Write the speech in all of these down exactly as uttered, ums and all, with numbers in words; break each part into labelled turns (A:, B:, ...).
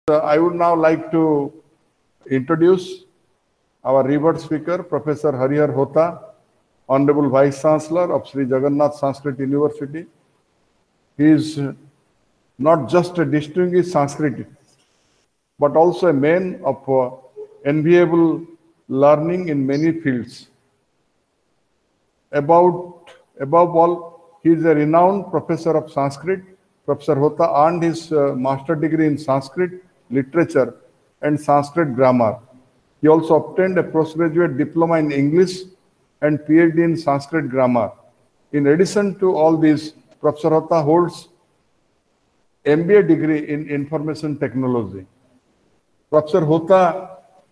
A: Uh, I would now like to introduce our revered speaker, Professor Harihar Hota, Honorable Vice Chancellor of Sri Jagannath Sanskrit University. He is not just a distinguished Sanskritist, but also a man of uh, enviable learning in many fields. About, above all, he is a renowned professor of Sanskrit. Professor Hota earned his uh, master degree in Sanskrit literature and Sanskrit grammar. He also obtained a postgraduate diploma in English and PhD in Sanskrit grammar. In addition to all these, Professor Hota holds M B A degree in information technology. Professor Hota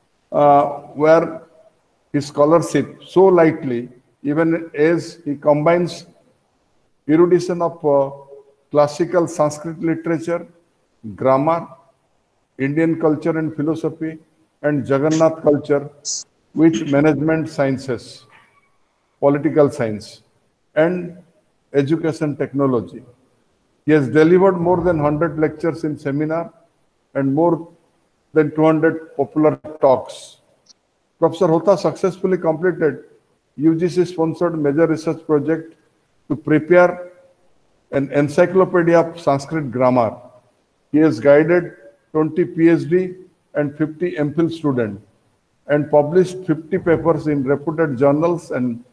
A: uh, wear his scholarship so lightly, even as he combines erudition of uh, classical Sanskrit literature, grammar, Indian culture and philosophy, and Jagannath culture with management sciences, political science, and education technology. He has delivered more than one hundred lectures in seminar and more than two hundred popular talks. Professor Hota successfully completed U G C-sponsored major research project to prepare an encyclopedia of Sanskrit grammar. He has guided twenty PhD and fifty MPhil students and published fifty papers in reputed journals and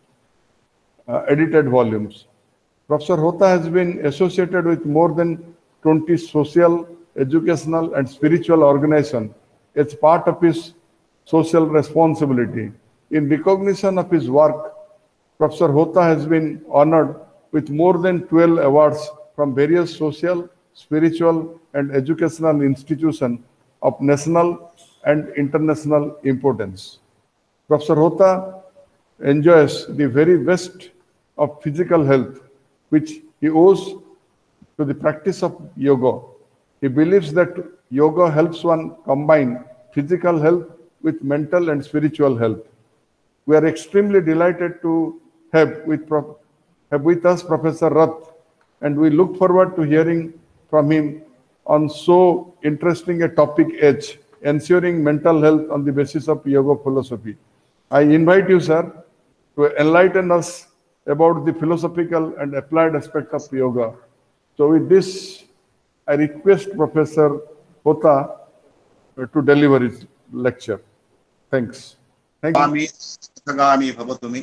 A: uh, edited volumes. Professor Hota has been associated with more than twenty social, educational, and spiritual organizations as part of his social responsibility. In recognition of his work, Professor Hota has been honored with more than twelve awards from various social, spiritual, and educational institutions of national and international importance. Professor Hota enjoys the very best of physical health, which he owes to the practice of yoga. He believes that yoga helps one combine physical health with mental and spiritual health. We are extremely delighted to have with, have with us Professor Rath, and we look forward to hearing from him on so interesting a topic as ensuring mental health on the basis of yoga philosophy. I invite you, sir, to enlighten us about the philosophical and applied aspect of yoga. So with this, I request Professor Hota to deliver his lecture. Thanks. Thank you.
B: Sagami Bhavatumi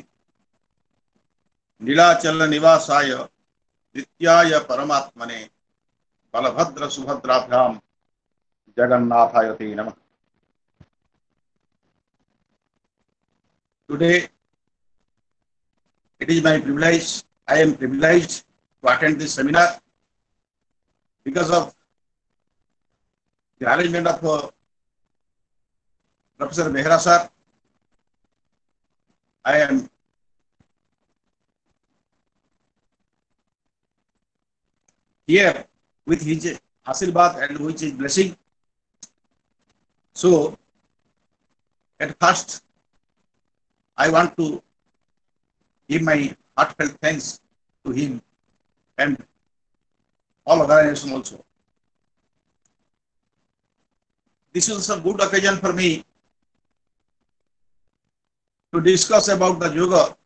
B: Nilachala Nivasaya Nityaya Paramatmane Balabhadra Subhadrabhyam Jagannathayate Namah. Today, it is my privilege, I am privileged to attend this seminar because of the arrangement of uh, Professor Behra sir. I am here with his Ashirvad and with his blessing. So, at first, I want to give my heartfelt thanks to him and all organization also. This is a good occasion for me to discuss about the yoga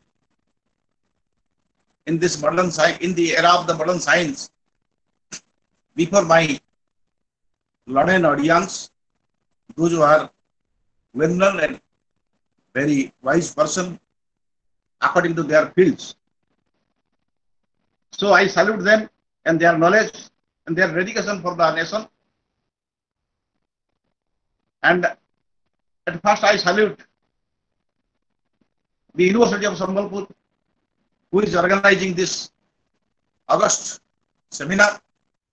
B: in this modern science, in the era of the modern science, before my learned audience, those who are well-known and very wise person according to their fields. So I salute them and their knowledge and their dedication for the nation. And at first I salute the University of Sambalpur, who is organizing this August seminar,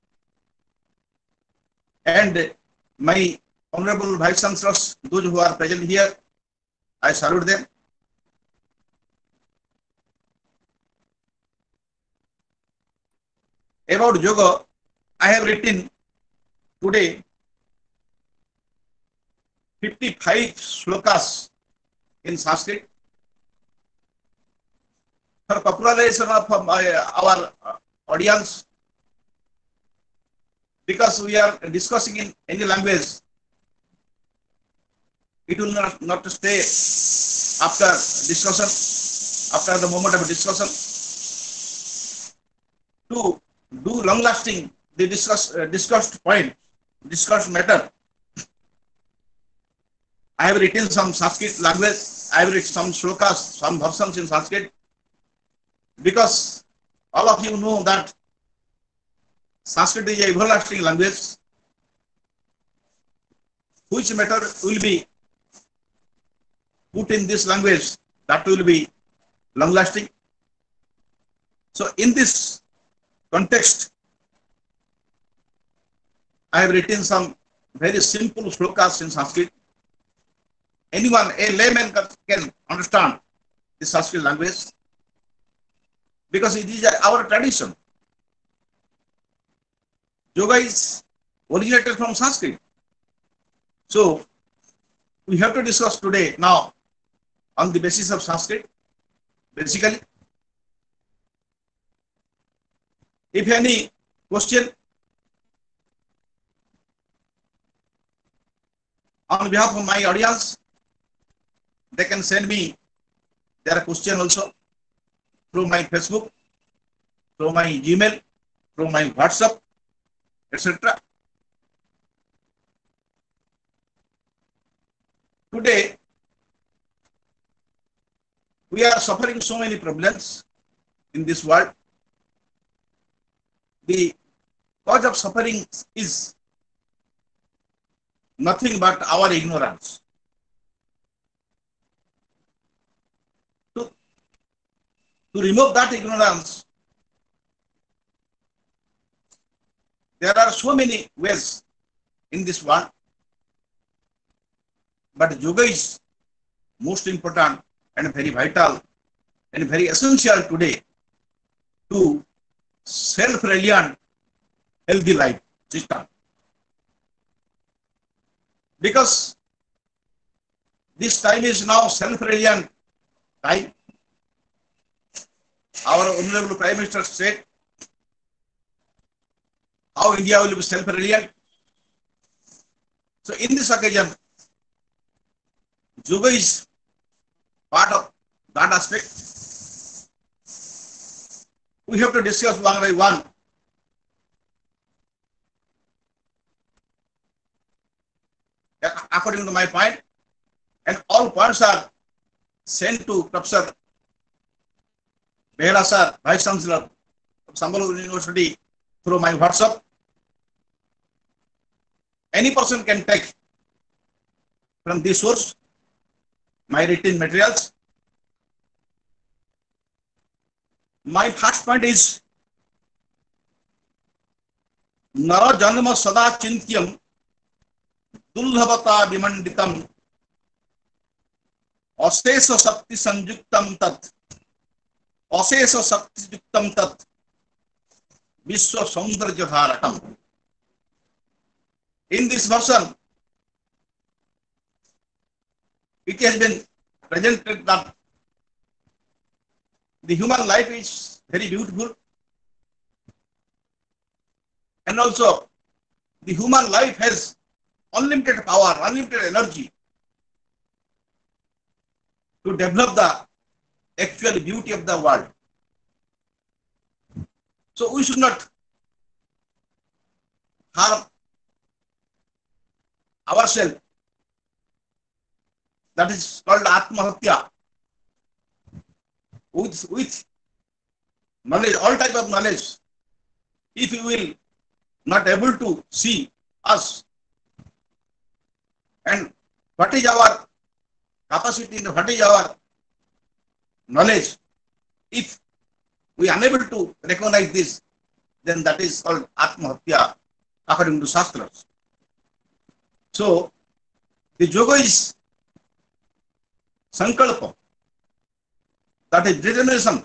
B: and my honorable vice chancellors, those who are present here, I salute them. About yoga, I have written today fifty-five shlokas in Sanskrit for popularization of our audience, because we are discussing in any language, It will not, not stay after discussion, after the moment of discussion. To do long lasting the discuss, uh, discussed point, discussed matter, I have written some Sanskrit language, I have written some shlokas, some versions in Sanskrit, because all of you know that Sanskrit is a everlasting language. Which matter will be put in this language, that will be long lasting. So in this context, I have written some very simple shlokas in Sanskrit. Anyone, a layman can understand the Sanskrit language because it is our tradition. Yoga is originated from Sanskrit. So we have to discuss today now on the basis of Sanskrit. Basically, if any question on behalf of my audience, they can send me their question also through my Facebook, through my Gmail, through my WhatsApp, et cetera. Today, we are suffering so many problems in this world. The cause of suffering is nothing but our ignorance. To, to remove that ignorance, there are so many ways in this world, but yoga is most important and very vital and very essential today to self-reliant healthy life system. Because this time is now self-reliant time. Our Honorable Prime Minister said how India will be self-reliant. So in this occasion, yoga is part of that aspect. We have to discuss one by one. According to my point, and all points are sent to Professor Behera Sir, Vice Chancellor of Sambalpur University, through my WhatsApp. Any person can take from this source my written materials. My first point is Nara Janma Sada Chintyam Dulhabata Bimanditam Asesa Sakti Sanjuktam Tat Asesa Sakti Juktam Tat Vishwa Saundarya Dharakam. In this version, it has been presented that the human life is very beautiful, and also the human life has unlimited power, unlimited energy to develop the actual beauty of the world. So we should not harm ourselves. That is called Atmahatya. With, with knowledge, all type of knowledge, if you will not able to see us and what is our capacity, what is our knowledge, if we are unable to recognize this, then that is called Atmahatya according to Shastras. So the yoga is Sankalpa, that is determination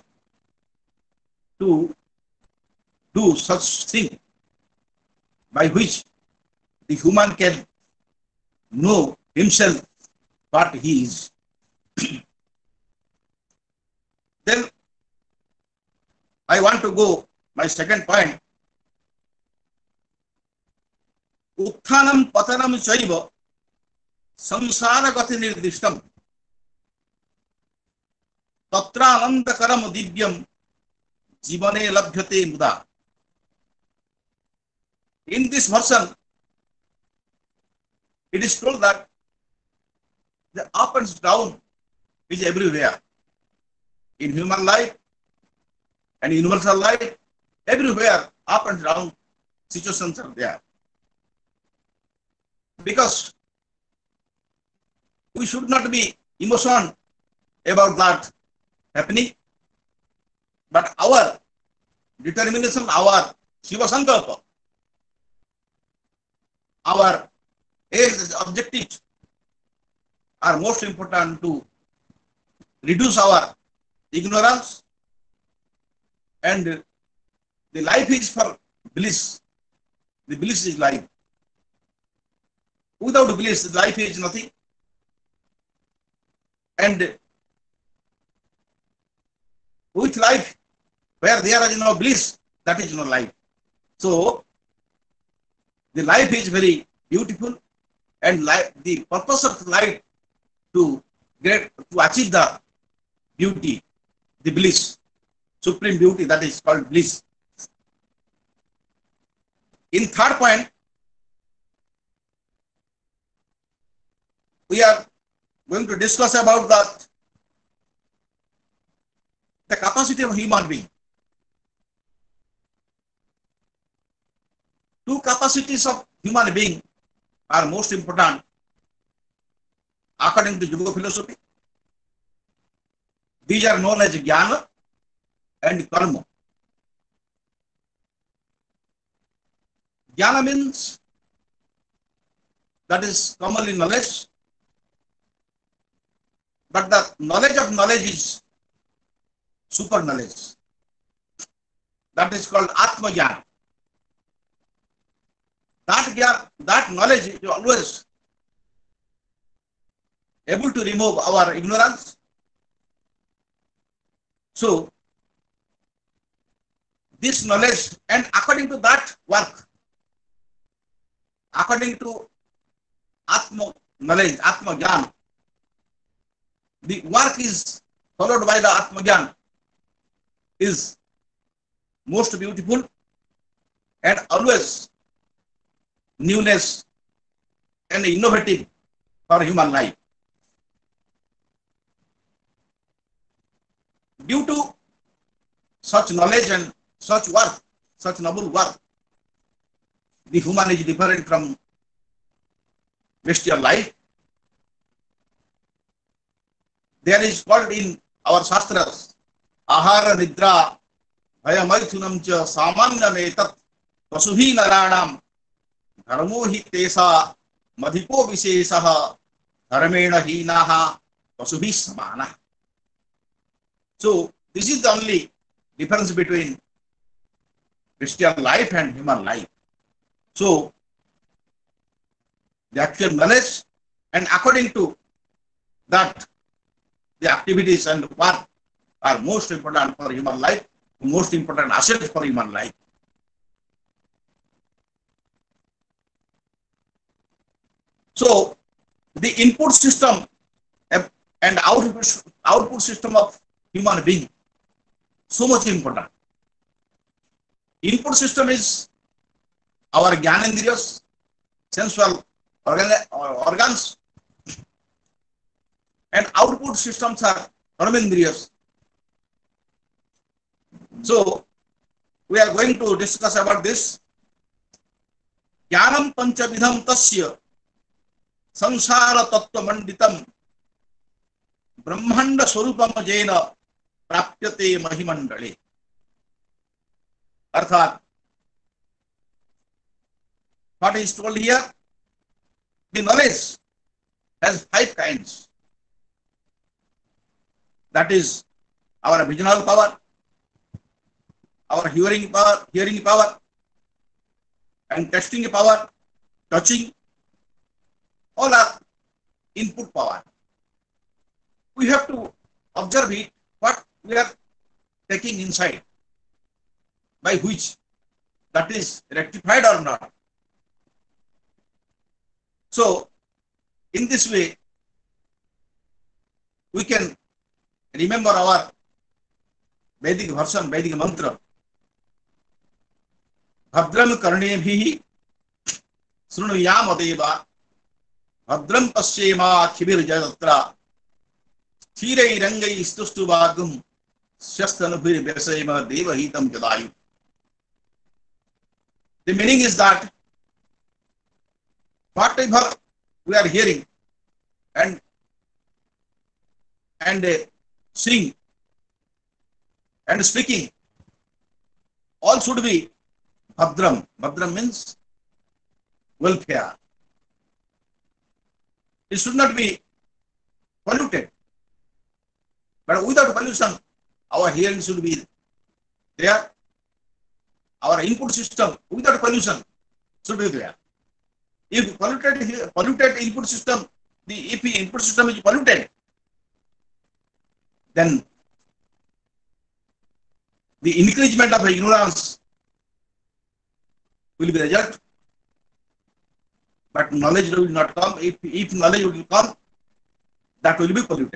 B: to do such thing by which the human can know himself what he is. Then I want to go my second point. Utthanam patanam chaiva संसार गति निर्दिष्टम तत्रानंदकरम दिव्यम जीवने लभ्यते मुदा. In this version, it is told that the up and down is everywhere. In human life and universal life, everywhere up and down situations are there. Because we should not be emotional about that happening, but our determination, our Shiva Sankalpa, our aims, objectives are most important to reduce our ignorance, and the life is for bliss. The bliss is life. Without bliss, life is nothing. And with life, where there is no bliss, that is no life. So, the life is very beautiful, and life, the purpose of life to get to achieve the beauty, the bliss, supreme beauty, that is called bliss. In third point, we are going to discuss about that the capacity of human being. Two capacities of human being are most important according to Yoga philosophy. These are known as jnana and karma. Jnana means that is commonly knowledge, but the knowledge of knowledge is super knowledge. That is called Atma Jnana. That jnana, that knowledge is always able to remove our ignorance. So, this knowledge, and according to that work, according to Atma knowledge, Atma Jnana, the work is followed by the Atma Jnana is most beautiful and always newness and innovative for human life. Due to such knowledge and such work, such noble work, the human is different from bestial life. There is called in our Shastras, Ahara Nidra Bhayamaithunam cha Samanyam etat Pasubhi Naranam Dharmo hi tesa Madhipo Vishesaha Dharmena hinaha Pasubhi samana. So, this is the only difference between bestial life and human life. So, the actual knowledge, and according to that, the activities and work are most important for human life, most important assets for human life. So, the input system and output, output system of human being, so much important. Input system is our Gyanendriyas, sensual organ, organs, and output systems are Karmendriyas. So, we are going to discuss about this. Jnanam panchavidham tasya samsara tattva manditam brahmanda swarupam jena prapyate mahimandale. Arthat, what is told here? The knowledge has five kinds. That is our visional power, our hearing power, hearing power, and tasting power, touching, all are input power. We have to observe it, what we are taking inside, by which that is rectified or not. So, In this way, we can remember our Vedic version, Vedic mantra. Bhadram karnebhihi srunuyama deva Bhadram pasyema khibir jayatra Thirai rangai istustu bhagum Shastanubhir vesayama devahitam jadayu. The meaning is that whatever we are hearing and and uh, seeing and speaking, all should be Bhadram. Bhadram means welfare. It should not be polluted. But without pollution, our hearing should be there. Our input system without pollution should be there. If polluted, polluted input system, the if the input system is polluted, then the increasement of ignorance will be the result. But knowledge will not come. If, if knowledge will come, that will be polluted.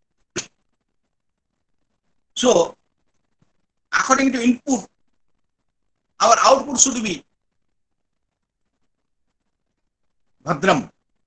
B: So, according to input, our output should be Bhadram.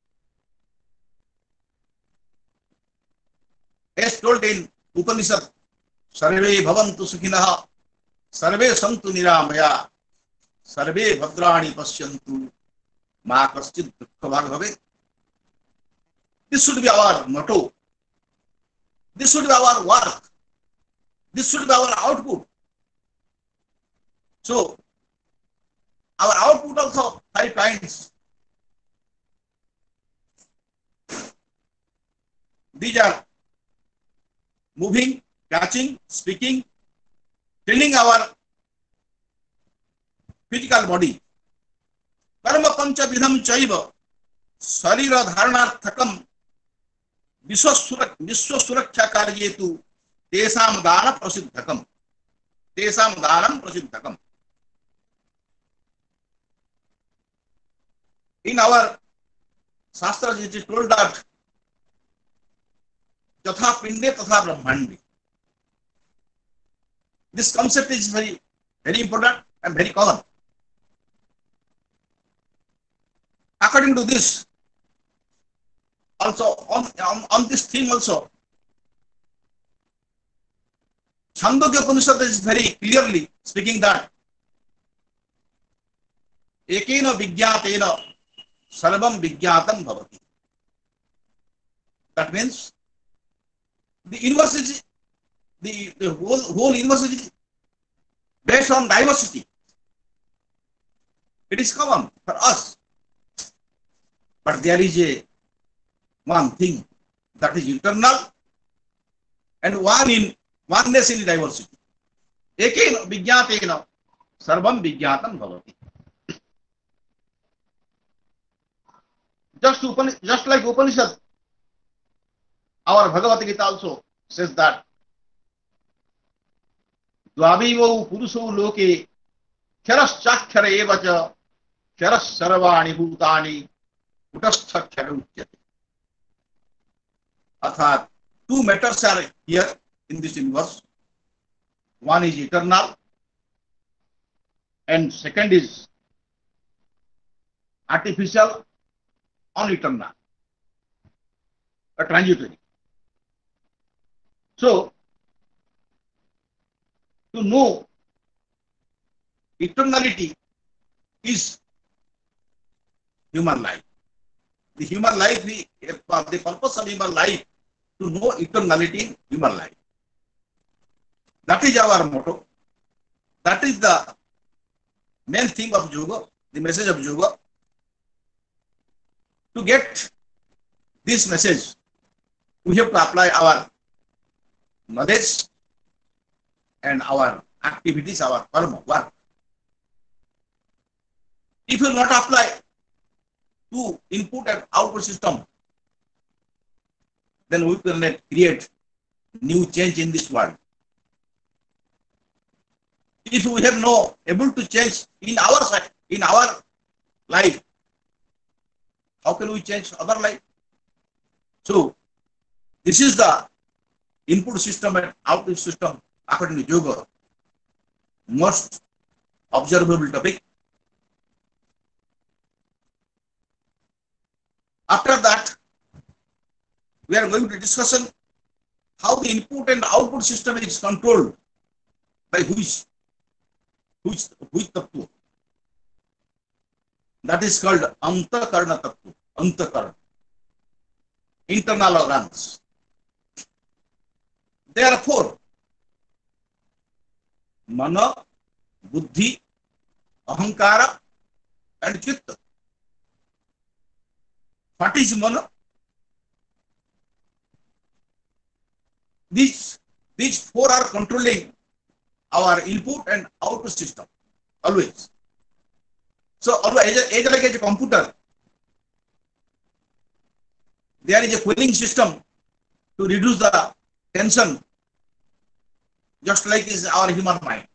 B: As told in Upanishad, Sarve bhavantu sukhinah, Sarve santu niramaya, Sarve bhadrani pasyantu, ma kaschid dukkha bhave. This should be our motto. This should be our work. This should be our output. So, our output also five kinds. These are moving, catching, speaking, telling our physical body. Karma pancha vidham chaiva sarira dharanarthakam vishwasuraksha karyetu tesam dana prasiddhakam. Tesam danam prasiddhakam. In our Shastras, it is told that Yatha Pinde Tatha Brahmandi. This concept is very, very important and very common. According to this, also on, on, on this theme also, Chandogya Upanishad is very clearly speaking that Ekena Vigyatena Sarvam Vigyatam Bhavati. That means the university, the, the whole, whole university based on diversity. It is common for us. But there is a one thing that is internal and one in oneness in diversity. Ekena Vigyatena Sarvam Vigyatam Bhavati. Just, Upan, just like Upanishad, our Bhagavad Gita also says that Dvavivo Puruso Loke Kharas Chakkhara Evacha Kharas Sarvani Bhutani Utastha Kharuchyate. Arthat, two matters are here in this universe. One is eternal and second is artificial, uneternal, a transitory. So, to know eternality is human life. The human life, the, the purpose of human life, to know eternality in human life. That is our motto. That is the main theme of yoga, the message of yoga. To get this message, we have to apply our knowledge and our activities, our karma, work. If you not apply to input and output system, then we can create new change in this world. If we have no able to change in our side, in our life, how can we change other life? So this is the input system and output system according to yoga, most observable topic. After that, we are going to discuss how the input and output system is controlled by which which which tattva. That is called Antakarna tattva. Antakarna, internal organs. There are four: Mana, Buddhi, Ahankara, and Chitta. What is Mana? These, these four are controlling our input and output system, always. So, always, as like a computer, there is a cooling system to reduce the tension, just like is our human mind.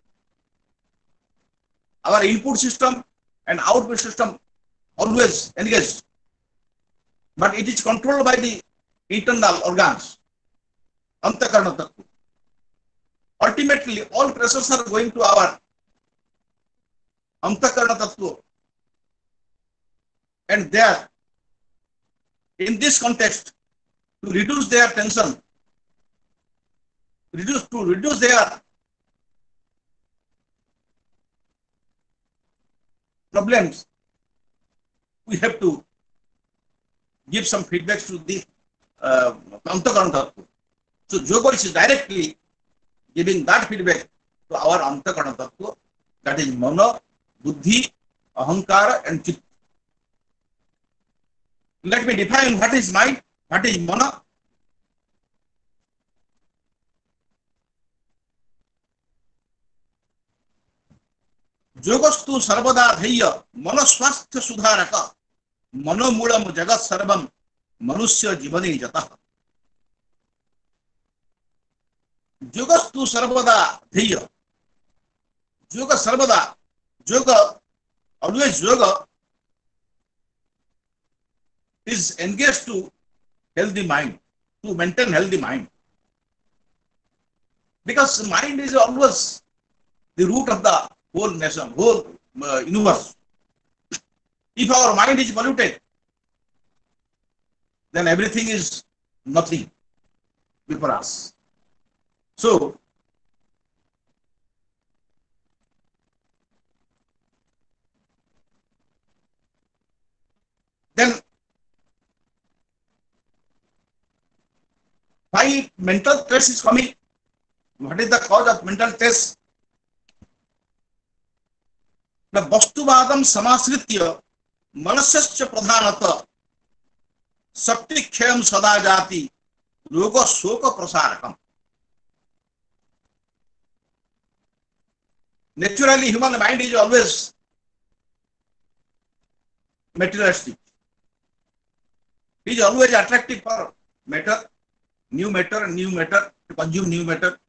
B: Our input system and output system always engaged, but it is controlled by the internal organs, Antakarna tattva. Ultimately, all pressures are going to our Antakarna tattva, and there, in this context, to reduce their tension, reduce to reduce their problems, we have to give some feedbacks to the uh, Antakarna tattva. So yoga is directly giving that feedback to our Antakarna tattva, that is Mana, Buddhi, Ahankara, and Chitta. Let me define what is mind, what is Mana. Yogastu sarvada dhaya manaswasthya sudharaka manomulam jagat sarvam manusya jivane jatah. Yogastu sarvada dhaya. Yoga sarvada. Yoga, always yoga is engaged to healthy mind, to maintain healthy mind. Because mind is always the root of the whole nation, whole uh, universe. If our mind is polluted, then everything is nothing before us. So, then why mental stress is coming? What is the cause of mental stress? The Vastuvadam samasritya manasasya pradhanata saktikhyam sadajati yoga soka prasarakam. Naturally, human mind is always materialistic. It is always attractive for matter, new matter, and new matter, to consume new matter.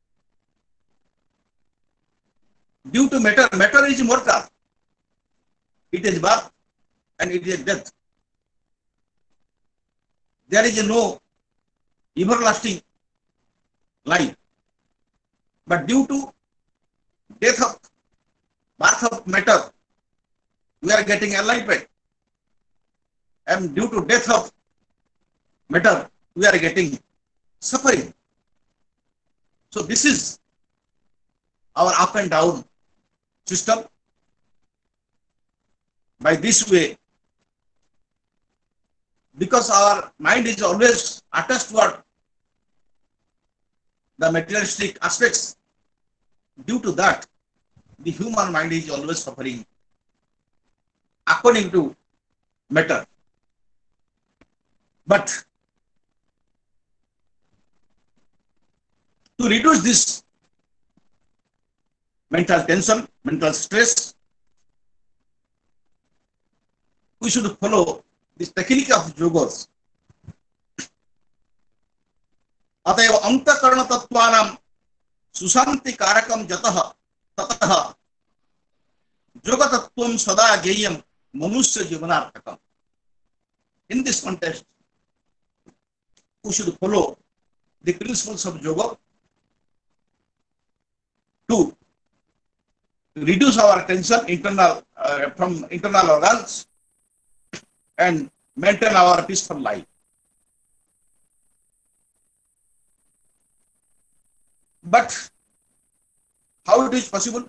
B: Due to matter, matter is mortal. It is birth and it is death. There is no everlasting life. But due to death of birth of matter, we are getting enlightenment. And due to death of matter, we are getting suffering. So this is our up and down system. By this way, because our mind is always attached toward the materialistic aspects, due to that, the human mind is always suffering according to matter. But to reduce this mental tension, mental stress, we should follow this technique of yogas. Atayava antakarna tattvanam susanti karakam jatah tatah yoga tattvam sada jayam manusya jivanarthakam. In this context, we should follow the principles of yoga to reduce our tension internal uh, from internal organs and maintain our peaceful life. But how it is possible?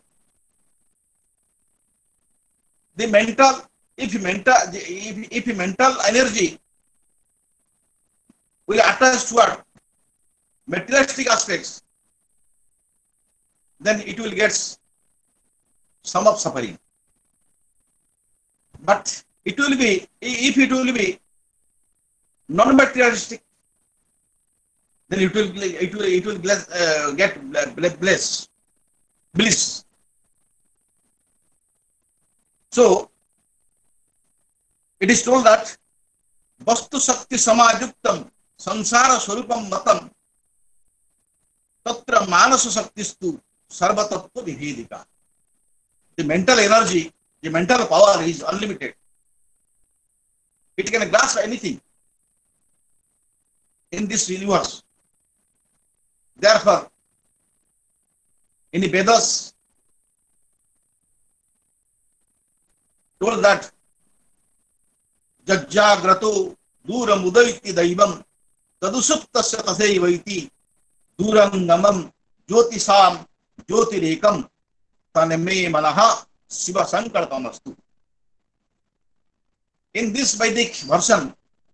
B: The mental, if mental, if, if mental energy will attach toward materialistic aspects, then it will get some of suffering. But it will be, if it will be non-materialistic, then it will it will it will bless, uh, get blessed, bliss. So it is told that vastu sakti samajuktam sansara swarupam matam tatra manasa saktistu sarvatattva vivedika. The mental energy, the mental power is unlimited. It can grasp anything in this universe. Therefore, in the Vedas, told that Jajjagrato Dura Mudaiti Daivam Tadusuptasya Tasaivaiti Durangamam Jyotisam Jyotirekam Taneme Manaha Shiva Sankalpamastu. In this Vedic version,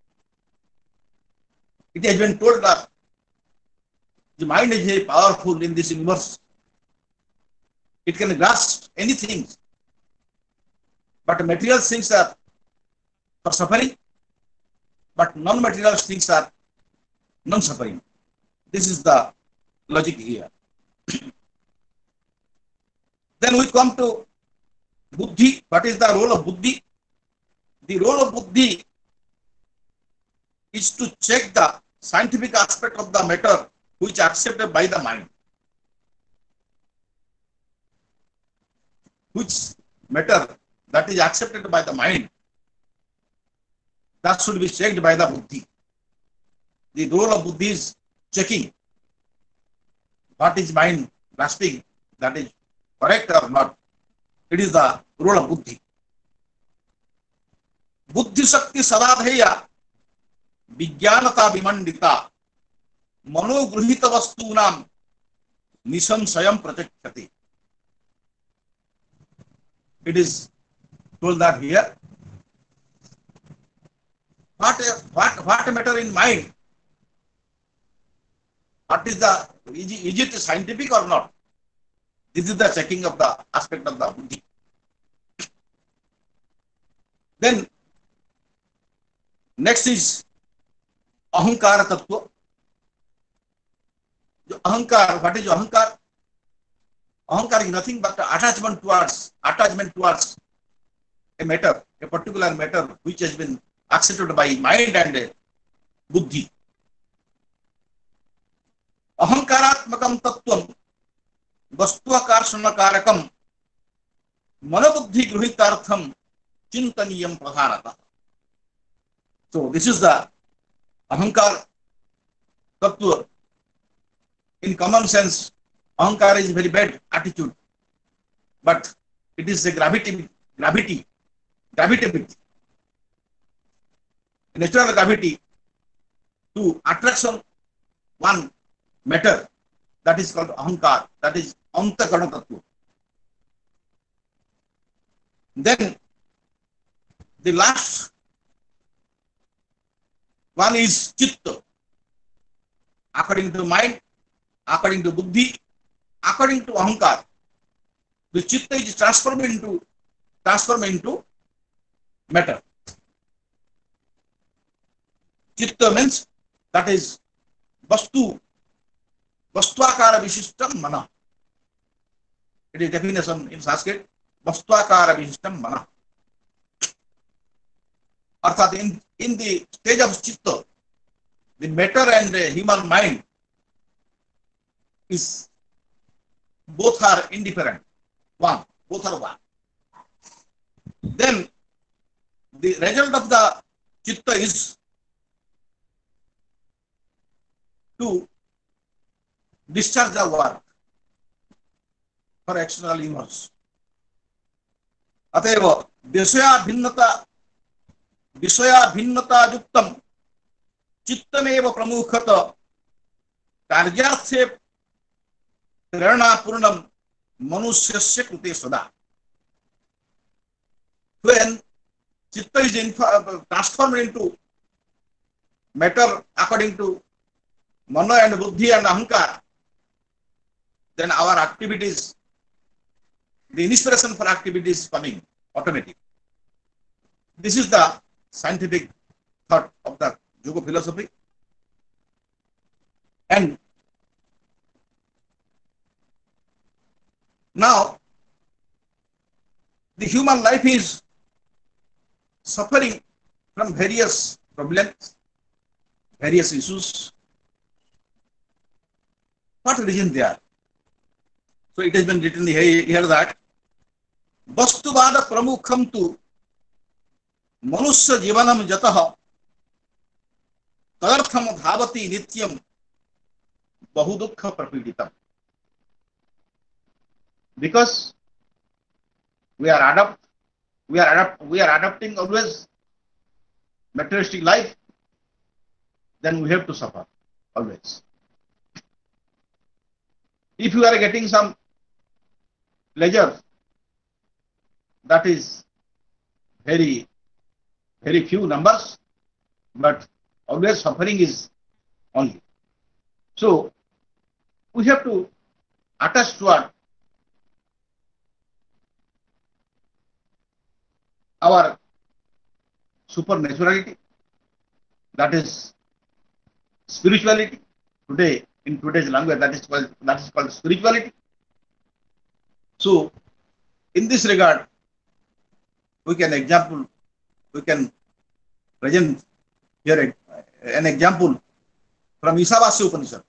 B: it has been told that the mind is very powerful in this universe. It can grasp anything. But material things are for suffering, but non-material things are non-suffering. This is the logic here. Then we come to buddhi. What is the role of buddhi? The role of buddhi is to check the scientific aspect of the matter which is accepted by the mind. Which matter that is accepted by the mind, that should be checked by the buddhi. The role of buddhi is checking what is mind grasping, that is correct or not. It is the role of buddhi. Buddhi Shakti Sadadheya Vijnanata Vimandita Manogruhita Vastunam Nisansayam Pratyakshati. It is told that here, what, what, what matter in mind? What is the, is it scientific or not? This is the checking of the aspect of the buddhi. Then, next is Ahankara Tattva. Ahankar, what is Ahankar? Ahankar is nothing but attachment towards, attachment towards a matter, a particular matter which has been accepted by mind and buddhi. Ahankaratmakam tattvam vastuakarsanakarakam manabuddhi gruhitartham chintaniyam pradhanata. So this is the Ahankar tattva. In common sense, Ahankar is a very bad attitude, but it is a gravity, gravity, gravitability, natural gravity to attraction one matter, that is called Ahankar, that is Antakarana Tattva. Then the last one is Chitta. According to mind, according to buddhi, according to Ahankar, the Chitta is transformed into, transformed into matter. Chitta means that is Vastu, Vastuakara Vishishtam Mana. It is definition in Sanskrit, Vastuakara Vishishtam Mana. Arthat, in, in the stage of Chitta, the matter and the human mind is, both are indifferent. One, both are one. Then the result of the Chitta is to discharge the work for external universe. अतएव विषया भिन्नता विषया भिन्नता युक्तम चित्तमेव प्रमुखत कार्यार्थे प्रेरणापूर्णम मनुष्यस्य कृते सदा. When chitta is transformed into matter according to mano and buddhi and ahankar, then our activities, the inspiration for activities is coming automatic. This is the scientific thought of the yoga philosophy. And now the human life is suffering from various problems, various issues. What reason they are? So it has been written here, here that Vastuvada pramukham tu manusya jivanam jatah tadartham dhavati nityam bahudukha prapiditam. Because we are adapt, we are adapt, we are adapting always materialistic life, then we have to suffer always. If you are getting some pleasure, that is very, very few numbers, but always suffering is only. So we have to attach toward our supernaturality, that is spirituality. Today, in today's language, that is called that is called spirituality. So, in this regard, we can example, we can present here a, an example from Isavasya Upanishad.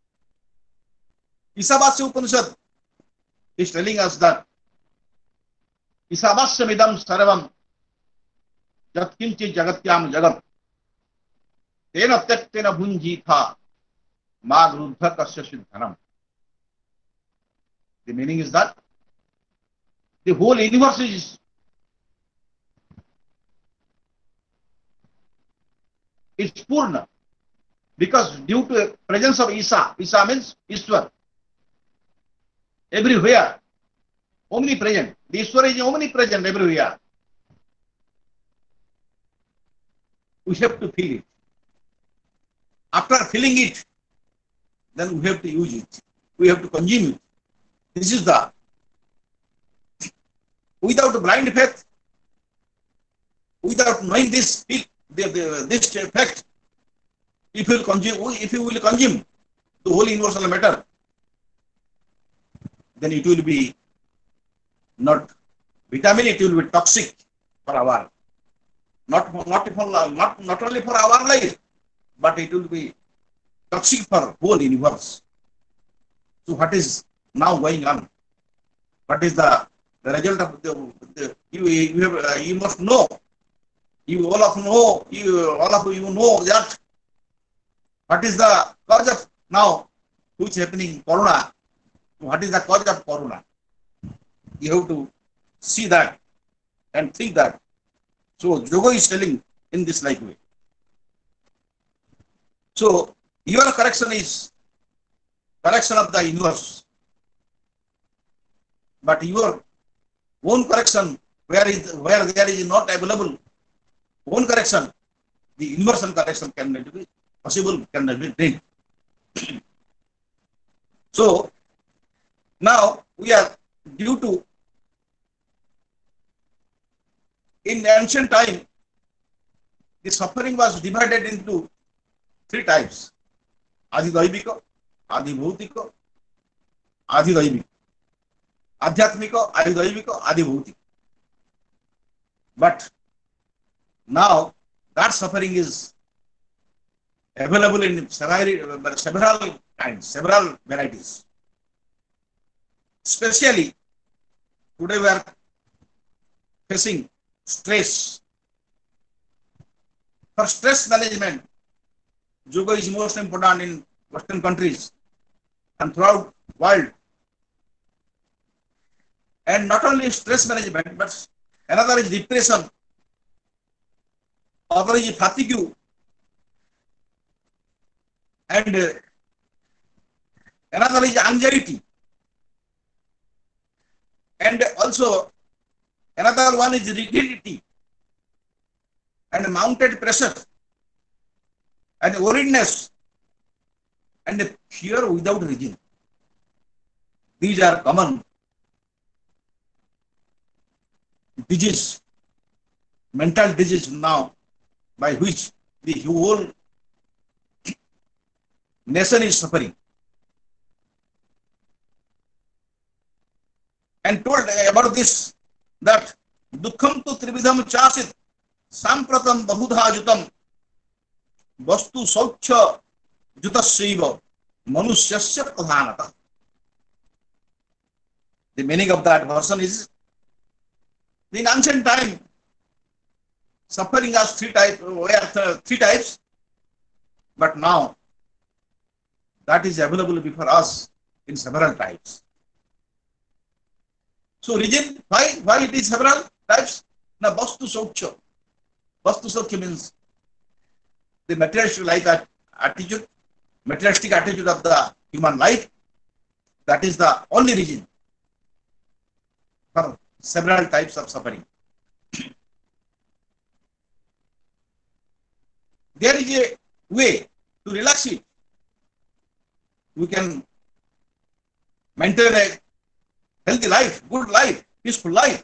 B: Isavasya Upanishad is telling us that Isavasya midam sarvam jatkinchi jagatyam jagat tena tektena bhunjitha madrudha kasya siddhanam. The meaning is that the whole universe is is purna, because due to the presence of Isa, Isa means Ishwar, everywhere, omnipresent. The Ishwar is omnipresent everywhere. We have to feel it. After feeling it, then we have to use it. We have to consume it. This is the, without blind faith, without knowing this, the, the, this fact, if you will consume, if you will consume the whole universal matter, then it will be not vitamin, it will be toxic for our, not, not, for, not, not only for our life, but it will be toxic for whole universe. So what is now going on? What is the, the result of the, the you, you, have, uh, you must know, you all of know, you all of you know that what is the cause of now which is happening, corona. What is the cause of corona? You have to see that and think that. So yoga is telling in this like way. So your correction is correction of the universe, but your own correction, where is where there is not available own correction, the universal correction cannot be possible, cannot be done. So now we are due to, in ancient time, the suffering was divided into three types: Adi Daivika, Adi Bhautika, Adi Daivika. Adhyatmika, Adi Daivika, Adi Bhautika. But now that suffering is available in several, several kinds, several varieties. Especially today we are facing stress. For stress management, yoga is most important in Western countries and throughout world. And not only stress management, but another is depression, other is fatigue, and uh, another is anxiety, and also another one is rigidity and mounted pressure and worriedness and fear without reason. These are common disease, mental disease now, by which the whole nation is suffering. And told about this that dukham tu trividham chasit sampratam bahudha jutam vastu sauchya jutasyiva manusyasya pradhanata. The meaning of that version is, in ancient time, suffering has three types, were three types, but now that is available before us in several types. So reason why why it is several types? Now, vastu sauchya. Vastu sauchya means the materialistic life attitude, materialistic attitude of the human life. That is the only reason for several types of suffering. There is a way to relax it. We can maintain a healthy life, good life, peaceful life.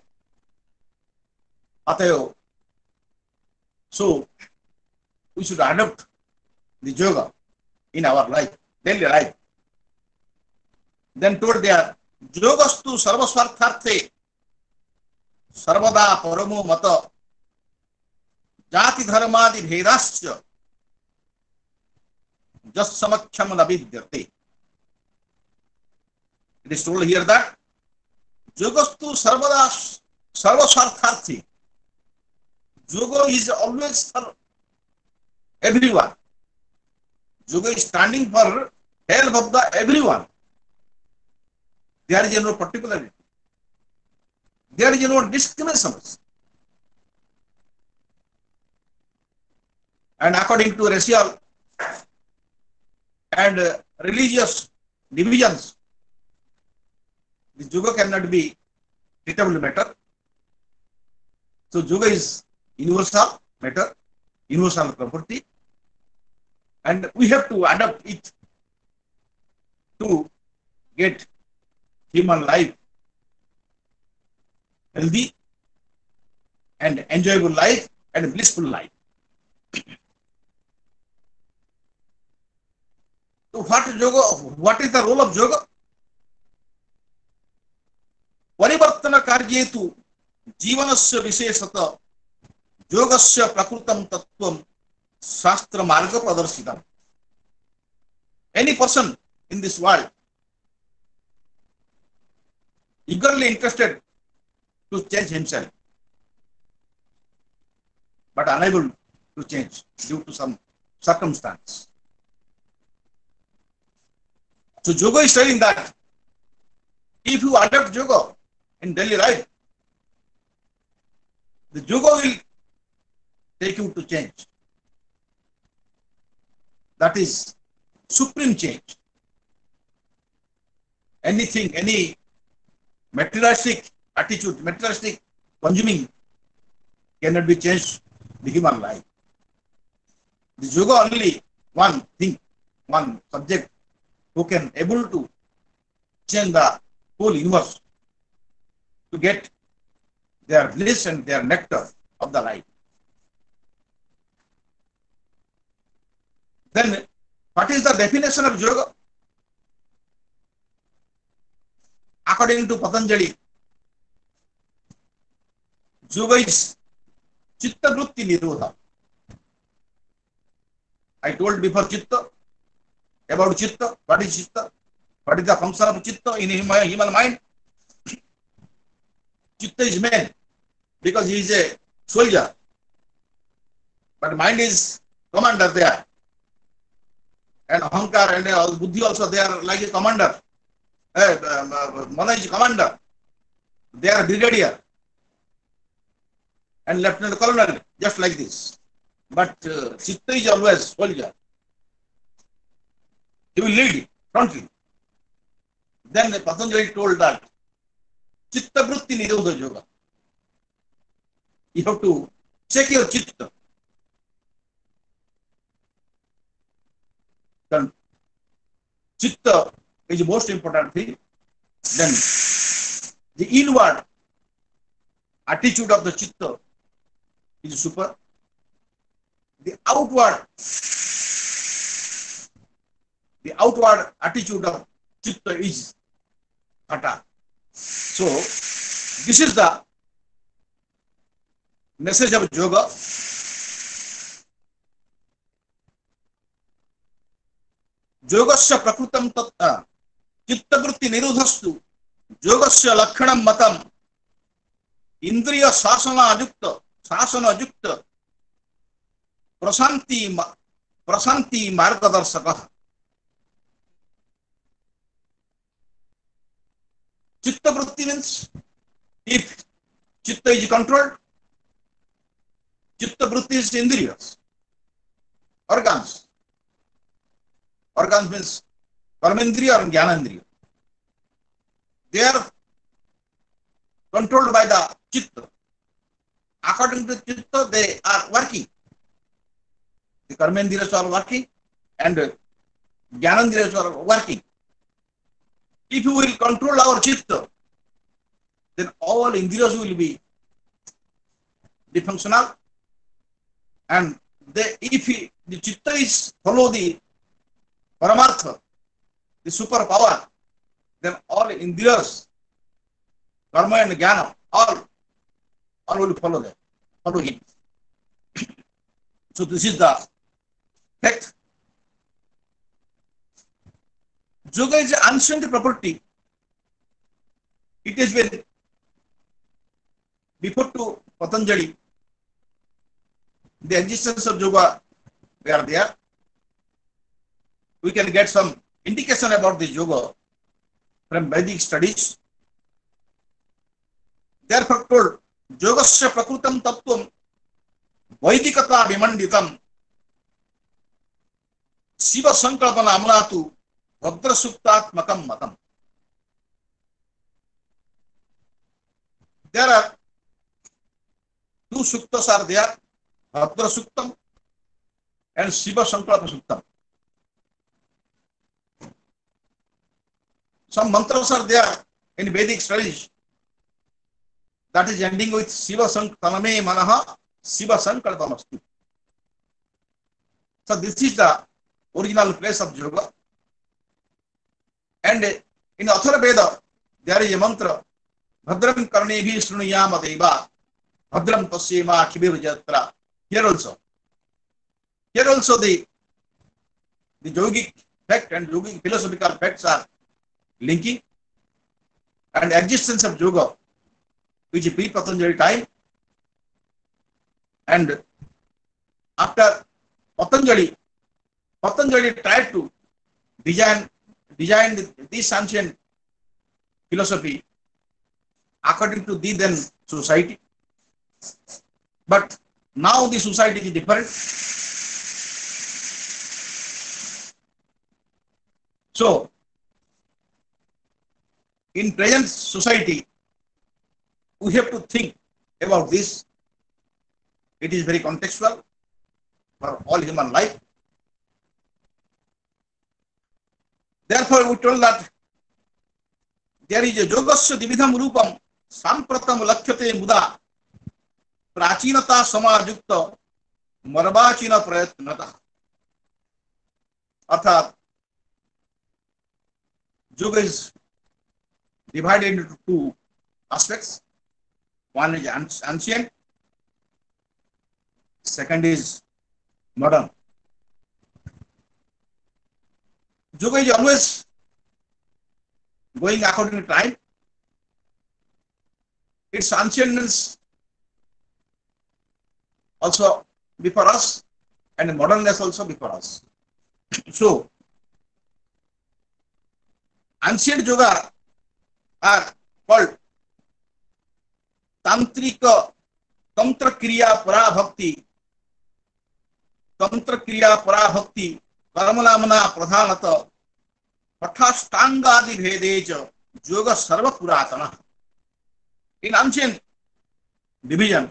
B: Atayo. So we should adopt the yoga in our life, daily life. Then told there, yogastu sarvasvartharte sarvada paramo mata jati dharmadi bhedasya jas samakhyam navidyate. It is told here that yogastu sarvada sarvasvartharthi. Yoga is always for everyone. Yoga is standing for help of the everyone. There is no particularity. There is no discrimination. And according to racial and uh, religious divisions, the yoga cannot be treatable matter. So yoga is universal matter, universal property, and we have to adapt it to get human life healthy and enjoyable life and blissful life. So what is yoga? What is the role of yoga? परिवर्तन कार्येतु जीवनस्य विशेषतः योगस्य प्रकृतं तत्त्वं शास्त्र मार्ग प्रदर्शितम्. Any person in this world eagerly interested to change himself, but unable to change due to some circumstance. So yoga is telling that if you adopt yoga in daily life, the yoga will take you to change. That is supreme change. Anything, any materialistic attitude, materialistic consuming cannot be changed the human life. The yoga only one thing, one subject who can able to change the whole universe to get their bliss and their nectar of the life. Then what is the definition of yoga? According to Patanjali, yoga is chitta vritti nirodha. I told before chitta, about chitta, what is chitta? What is the function of chitta in human mind? Chitta is man because he is a soldier, but mind is commander there. and ahankar and uh, buddhi also, they are like a commander. Uh, uh, Mana is commander. They are brigadier and lieutenant colonel, just like this. But uh, chitta is always soldier. He will lead frontly. Then Patanjali told that chitta vritti nirodha yoga. You have to check your chitta. Then chitta is the most important thing. Then the inward attitude of the chitta is super. The outward, the outward attitude of chitta is kata. So this is the message of yoga. Yogasya prakrutam tatta chitta vritti nirodhastu yogasya lakshanam matam indriya sasana ajukta sasana ajukta prasanti prasanti margadarsaka. Chitta vritti means if chitta is controlled, chitta vritti is indriyas, organs. Organs means karmendriya and jnanendriya. They are controlled by the chitta. According to chitta, they are working. The karmendriyas are working and jnanendriyas are working. If you will control our chitta, then all indriyas will be dysfunctional. And they, if he, the chitta is follow the paramartha, the superpower, then all indriyas, karma and jnana, all, all will follow them, follow him. So this is the fact. Yoga is an ancient property. It has been before to Patanjali. The existence of yoga were there. We can get some indication about this yoga from Vedic studies. Therefore told, yogasya prakrutam tattvam vaidikata vimanditam Shiva sankalpana amlatu Bhadra Suktatmakam Matam. There are two suktas are there, Bhadra Suktam and Shiva Sankalpa Suktam. Some mantras are there in Vedic studies that is ending with Shiva Sankalpame Manaha Shiva Sankalpamastu. So this is the original place of yoga. And in Athara Veda, there is a mantra, Bhadram Karnebhi Shrunuyama Deva, Bhadram Pasyema Kibir Jatra. Here also. Here also the, the yogic fact and yogic philosophical facts are linking. And existence of yoga, which is pre-Patanjali time. And after Patanjali, Patanjali tried to design designed this ancient philosophy according to the then society. But now the society is different. So, in present society, we have to think about this. It is very contextual for all human life. Therefore, we told that there is a yogasya dividham rupam sampratam lakhyate muda prachinata samajukta marvachina prayatnata. Arthat, yoga is divided into two aspects. One is ancient, second is modern. Yoga is always going according to time. Its ancientness also before us and modernness also before us. So, ancient yoga are called tantrika tantra kriya parabhakti tantra kriya parabhakti karmalamana pradhanata pathastangadi bhedeja yoga sarva puratana. In ancient division,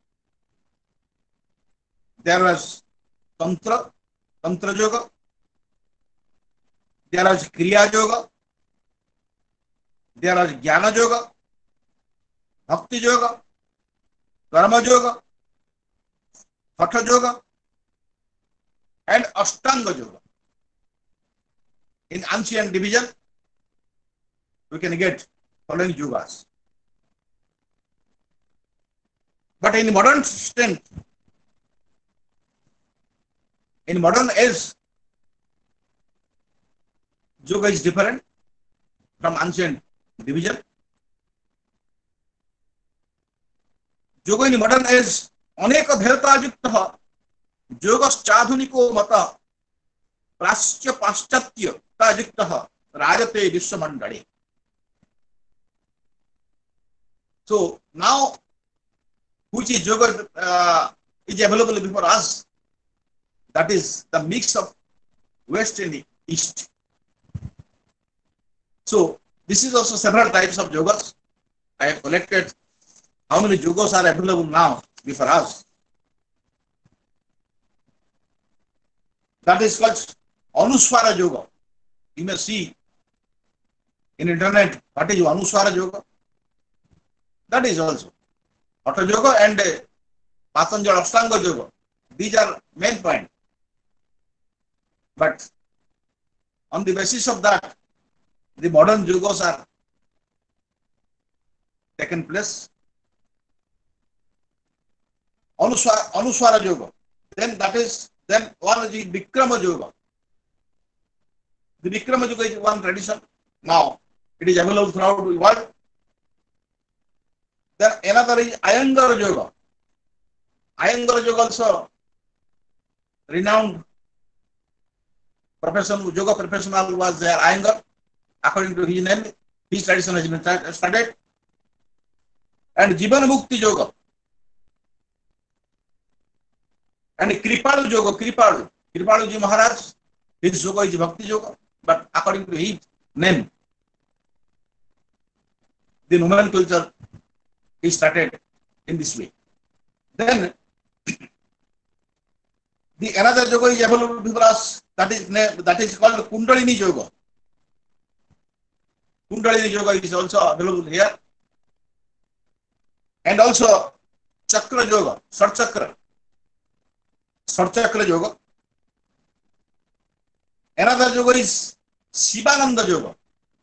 B: there was tantra, tantra yoga, there was kriya yoga, there was jnana yoga, bhakti yoga, karma yoga, hatha yoga, and ashtanga yoga. In ancient division, we can get following yogas. But in modern system, in modern age, yoga is different from ancient division. Yoga in modern age, अनेक भेदतायुक्त योगश्चाधुनिको मत प्राच्य पाश्चात्य युक्त राजते विश्वमंडले. So now, which is yoga uh, is available before us? That is the mix of West and East. So this is also several types of yogas. I have collected how many yogas are available now before us. That is called Anuswara Yoga. You may see in internet what is Anuswara Yoga. That is also Hatha Yoga and Patanjali Ashtanga Yoga. These are main point. But on the basis of that, the modern yogas are taken place. Anuswara, Anuswara Yoga. Then that is, then one is the Vikrama Yoga. The Vikrama Yoga is one tradition. Now, it is available throughout the world. Then another is Iyengar Yoga. Iyengar Yoga also renowned professional yoga professional was there, Iyengar. According to his name, his tradition has been studied. And Jivana Mukti Yoga. And Kripalu Yoga, Kripalu. Kripalu Ji Maharaj, his yoga is Bhakti Yoga. But according to his name, the nomenclature is started in this way. Then the another yoga is available before us, that is that is called Kundalini Yoga. Kundalini Yoga is also available here. And also Chakra Yoga, Sat Chakra. Sat Chakra Yoga. Another yoga is Shivananda Yoga.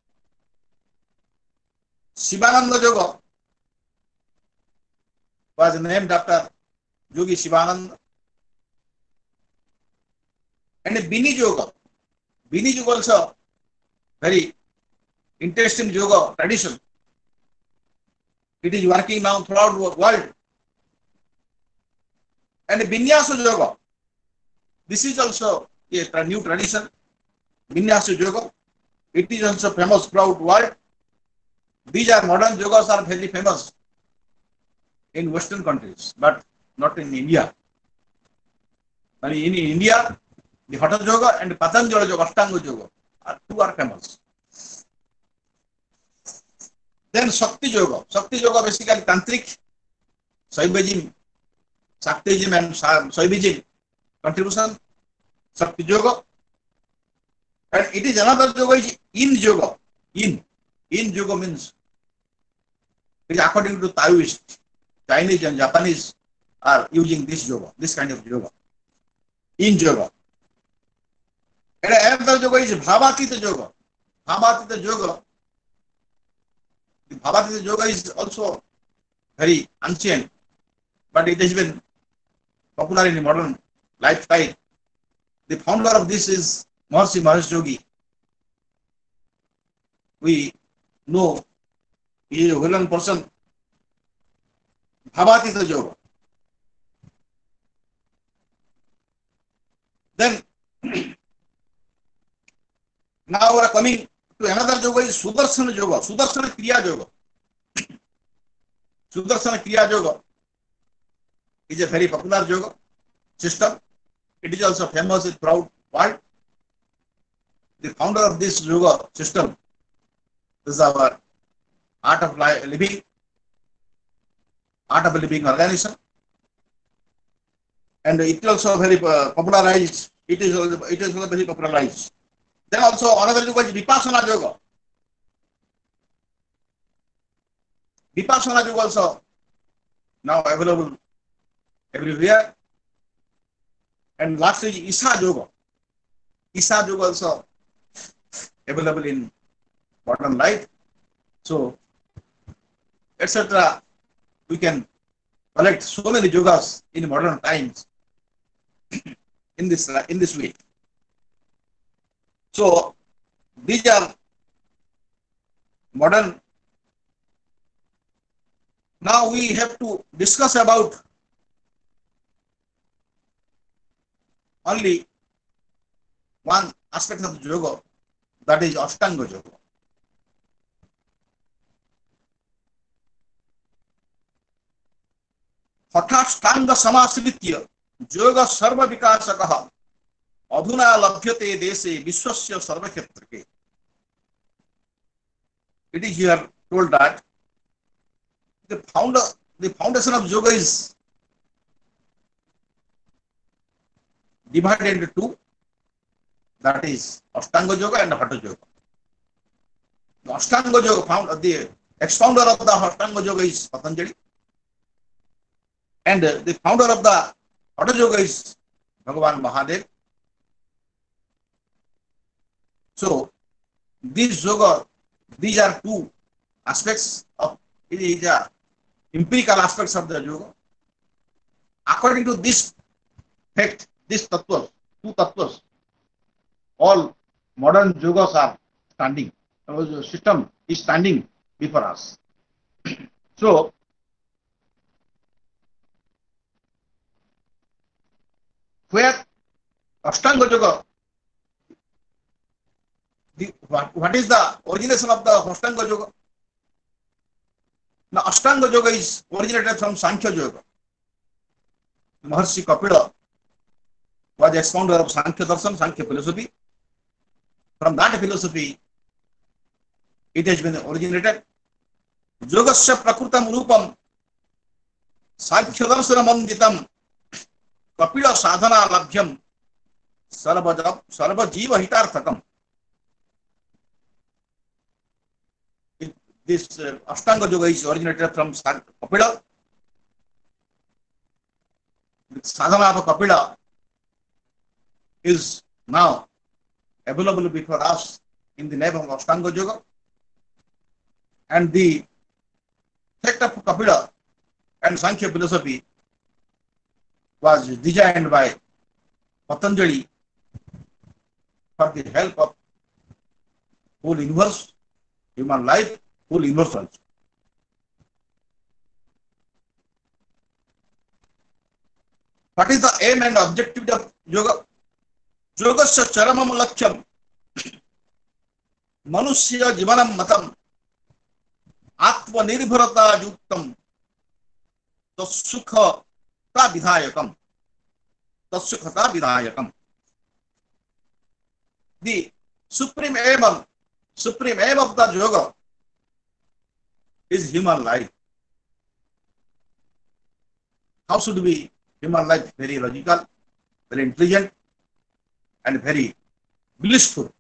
B: Shivananda Yoga was named after Yogi Shivananda. And Bini Yoga. Bini Yoga also very interesting yoga tradition. It is working now throughout the world. And Vinyasa Yoga. This is also a new tradition. Vinyasa Yoga. It is also famous throughout the world. These are modern yogas are very famous in Western countries, but not in India. And in India, the Hatha Yoga and Patanjali Yoga, Ashtanga Yoga, are two are famous. Then Shakti Yoga. Shakti Yoga basically Tantric, Shaivism, Shaktism and Shaivism contribution. Shakti Yoga. And it is another yoga is Yin Yoga. Yin. Yin Yoga means it is according to Taoist. Chinese and Japanese are using this yoga, this kind of yoga. Yin Yoga. And another yoga is Bhavatita Yoga. Bhavatita Yoga. The Bhavatita Yoga is also very ancient, but it has been popular in the modern lifestyle. The founder of this is Maharishi Mahesh Yogi. We know he is a well-known person. Bhavatita Yoga. Then now we are coming to another yoga is Sudarsana Yoga, Sudarsana Kriya Yoga. Sudarsana Kriya Yoga is a very popular yoga system. It is also famous in throughout world. The founder of this yoga system is our Art of Living, Art of Living organization, and it also very uh, popularized. It is also, it is also very popularized. Then also another yoga is Vipassana Yoga. Vipassana Yoga also now available everywhere. And lastly is Isha Yoga. Isha Yoga also available in modern life. So, et cetera. We can collect so many yogas in modern times in this in this way. So, these are modern. Now we have to discuss about only one aspect of the yoga, that is Ashtanga Yoga. हठाष्टांग समाश्रित्य योग सर्व विकासकः अधुना लभ्यते देशे विश्वस्य सर्वक्षेत्रके. It is here told that the founder, the foundation of yoga is divided into two, that is Ashtanga Yoga and Hatha Yoga. The Ashtanga Yoga, found, the ex-founder of the Ashtanga Yoga is Patanjali, and the founder of the Hatha Yoga is Bhagavan Mahadev. So, these yoga, these are two aspects of, it is a empirical aspects of the yoga. According to this fact, this tattvas, two tattvas, all modern yogas are standing. The system is standing before us. So, where Ashtanga Yoga, the, what, what is the origination of the Ashtanga Yoga? Now, Ashtanga Yoga is originated from Sankhya Yoga. Maharshi Kapila was ex-founder of Sankhya Darshan, Sankhya philosophy. From that philosophy, it has been originated. Yogasya prakrutam rupam Sankhya Darsana manditam Kapila sadhana labhyam sarva jiva hitarthakam. This uh, Ashtanga Yoga is originated from Kapila. The sadhana of Kapila is now available before us in the name of Ashtanga Yoga. And the sect of Kapila and Sankhya philosophy was designed by Patanjali for the help of whole universe, human life, whole universe also. What is the aim and objective of yoga? Yogasya charamam lakhyam manusya jivanam matam atma nirbharata yuktam tasukha ta vidhayakam tasukha ta vidhayakam. The supreme aim of supreme aim of the yoga is human life. How should be human life? Very logical, very intelligent, and very blissful.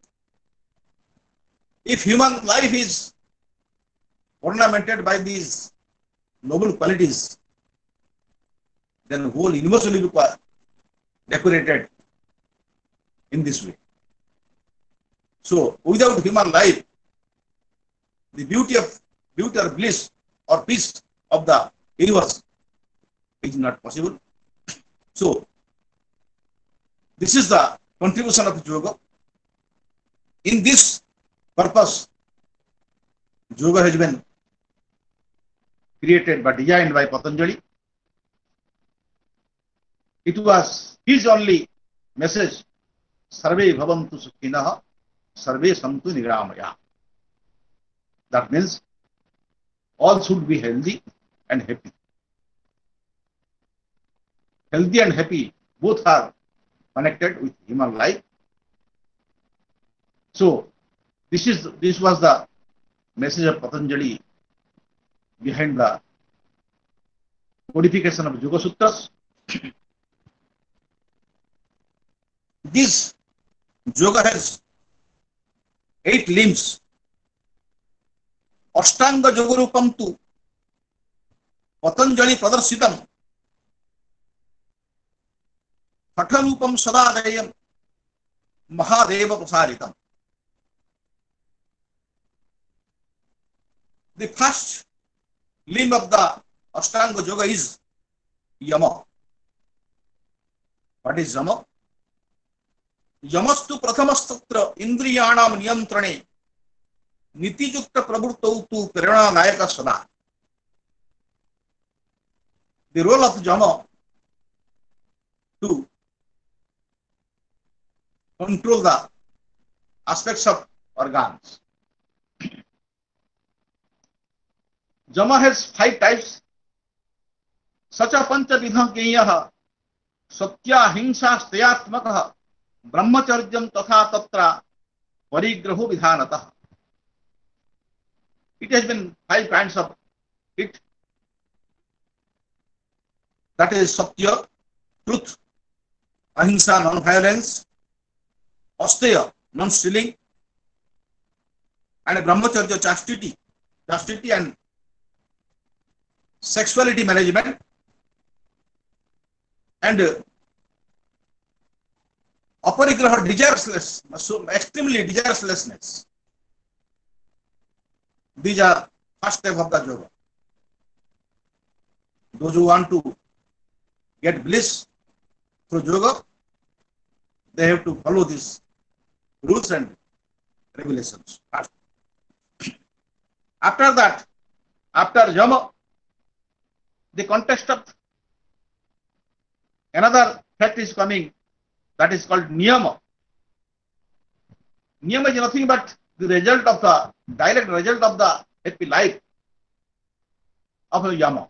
B: If human life is ornamented by these noble qualities, then the whole universe will be decorated in this way. So, without human life, the beauty of beauty or bliss or peace of the universe is not possible. So, this is the contribution of yoga. In this purpose, yoga has been created but designed by Patanjali. It was his only message, Sarve bhavantu sukhinah, Sarve santu niramaya. That means all should be healthy and happy. Healthy and happy both are connected with human life. So this is this was the message of Patanjali behind the codification of Yoga Sutras. This yoga has eight limbs. Ashtanga Yogarupam tu Patanjali Pradarsitam Patharupam Sadadayam Mahadeva Prasaritam. The first limb of the Ashtanga Yoga is Yama. What is Yama? Yamastu Prathamastatra Indriyanam Niyantrane Nitijukta Prabhutau tu Prerana Nayaka Sada. The role of Yama to control the aspects of organs. Yama has five types. Sacha pancha vidha keyaha satya hingsa stayatmakaha brahmacharyam tatha tatra parigraho vidhanatah. It has been five kinds of it. That is satya, truth; ahimsa, non-violence; asteya, non-stealing; and brahmacharya, chastity, chastity and sexuality management; and aparigraha, desirelessness, so extremely desirelessness. These are first step of the yoga. Those who want to get bliss through yoga, they have to follow these rules and regulations. After that, after Yama, the context of another fact is coming, that is called Niyama. Niyama is nothing but the result of the direct result of the happy life of a Yama.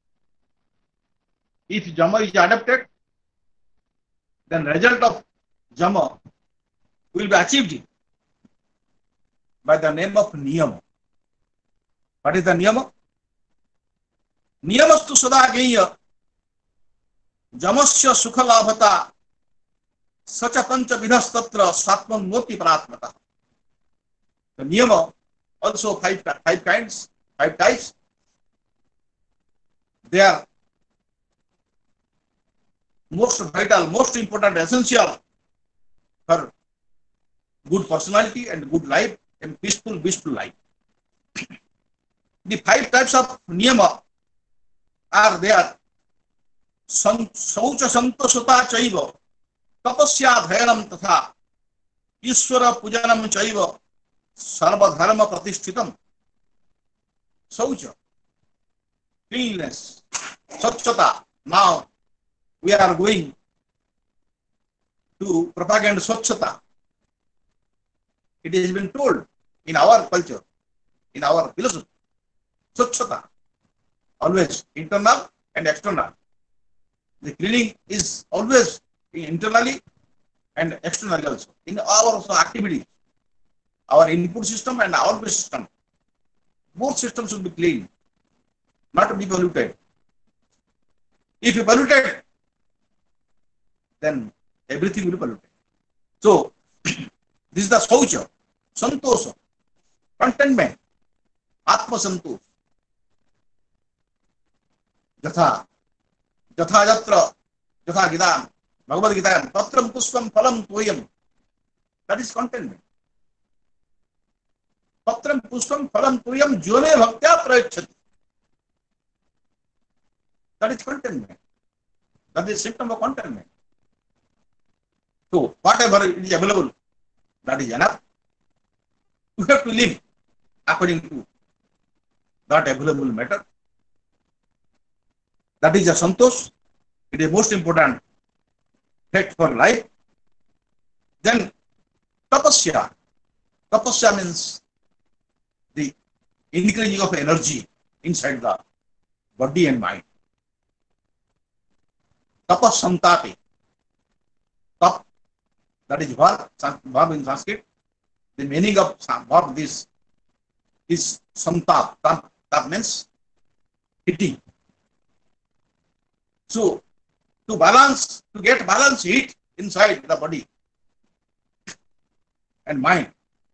B: If Yama is adopted, then result of Yama will be achieved by the name of Niyama. What is the Niyama? Niyamastu Sadageya Jamasya Sukhalabhata Sacha Pancha Vidhastatra Satman Moti Paratmata. The Niyama, also five, five kinds, five types. They are most vital, most important, essential for good personality and good life and peaceful, peaceful life. The five types of Niyama are there. Saucha Santosata Chaiva Tapasya Dhayanam Tatha Ishvara Pujanam Chaiva Sarva Dharma Pratishtitam. Saucha, cleanliness, Swachhata. Now we are going to propagate Swachhata. It has been told in our culture, in our philosophy, Swachhata, always internal and external. The cleaning is always internally and externally also. In our activities, our input system and output system, both systems should be clean, not to be polluted. If you pollute it, then everything will be polluted. So, this is the Saucha, Santosha, contentment, Atma Santosh. Jatha, Jatha Yatra, Jatha Gidam, Bhagavad Gita, Patram Puspam Phalam Toyam. That is contentment. Patram Puspam Phalam Toyam Jone Bhaktya Prayachati. That is contentment. That is symptom of contentment. So, whatever is available, that is enough. You have to live according to that available matter. That is a santosh. It is most important fact for life. Then tapasya. Tapasya means the increasing of energy inside the body and mind. Tapas samtate. Tap, that is verb, verb in Sanskrit. The meaning of verb this is samtap. Tap, tap means heating. So to balance, to get balance heat inside the body and mind,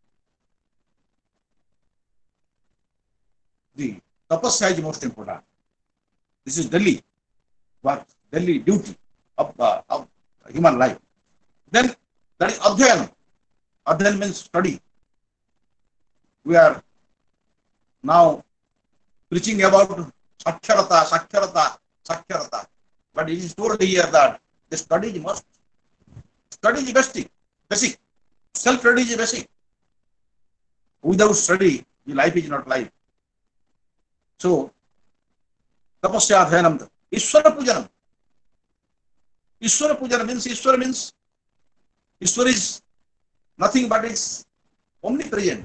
B: the tapasya is most important. This is daily work, daily duty of, uh, of human life. Then that is adhyan. Adhyan means study. We are now preaching about sakhyarata, sakhyarata, sakhyarata. But it is told here that the study is must. Study is basic. Basic. Self-study is basic. Without study, the life is not life. So, tapasya adhyanam. Ishwara pujanam. Ishwara pujanam means, Ishwara means, Ishwara is nothing but is omnipresent.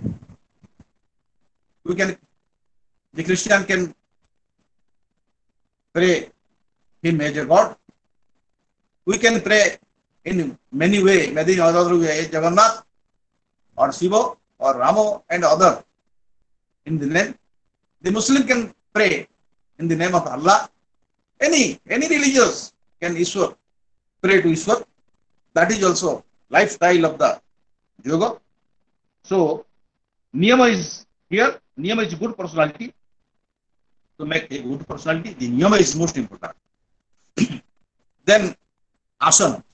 B: We can, the Christian can pray Him as a God. We can pray in many ways, many other ways, Jagannath or Shiva or Ramo and other in the name. The Muslim can pray in the name of Allah. Any, any religious can Ishwar, pray to Ishwar. That is also lifestyle of the yoga. So, niyama is here. Niyama is good personality. To make a good personality, the niyama is most important. Then asana.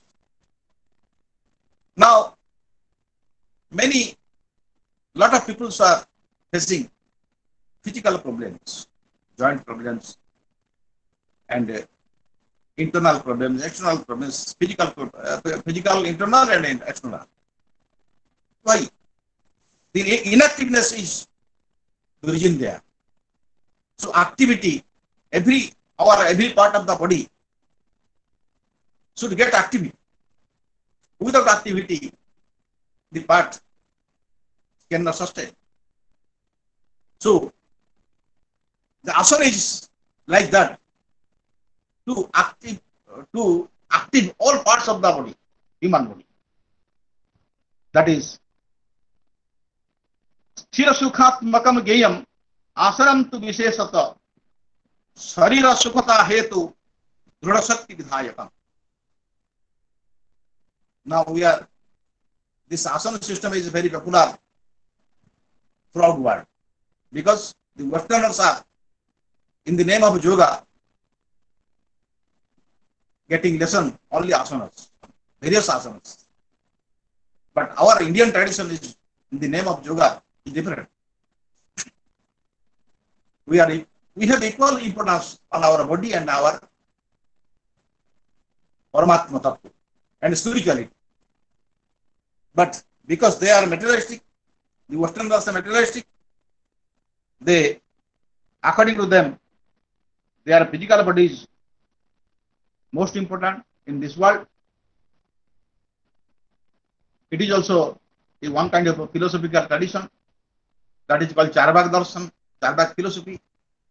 B: Now, many, lot of people are facing physical problems, joint problems, and uh, internal problems, external problems, physical, uh, physical, internal, and external. Why? The inactiveness is the origin there. So, activity, every our every part of the body should get activity. Without activity, the part cannot sustain. So, the asana is like that, to active, to active all parts of the body, human body. That is, sthira sukhatmakam geyam asanam tu vishesata sarira sukhata hetu dhrudha shakti vidhayakam. Now we are, this asana system is very popular throughout the world because the Westerners are, in the name of yoga, getting lesson only asanas, various asanas. But our Indian tradition is, in the name of yoga, is different. We are, we have equal importance on our body and our Paramatma Tattva and spirituality. But because they are materialistic, the Westerners are materialistic, they, according to them, their physical body is most important in this world. It is also a one kind of a philosophical tradition that is called Charvak Darshan, Charvak philosophy.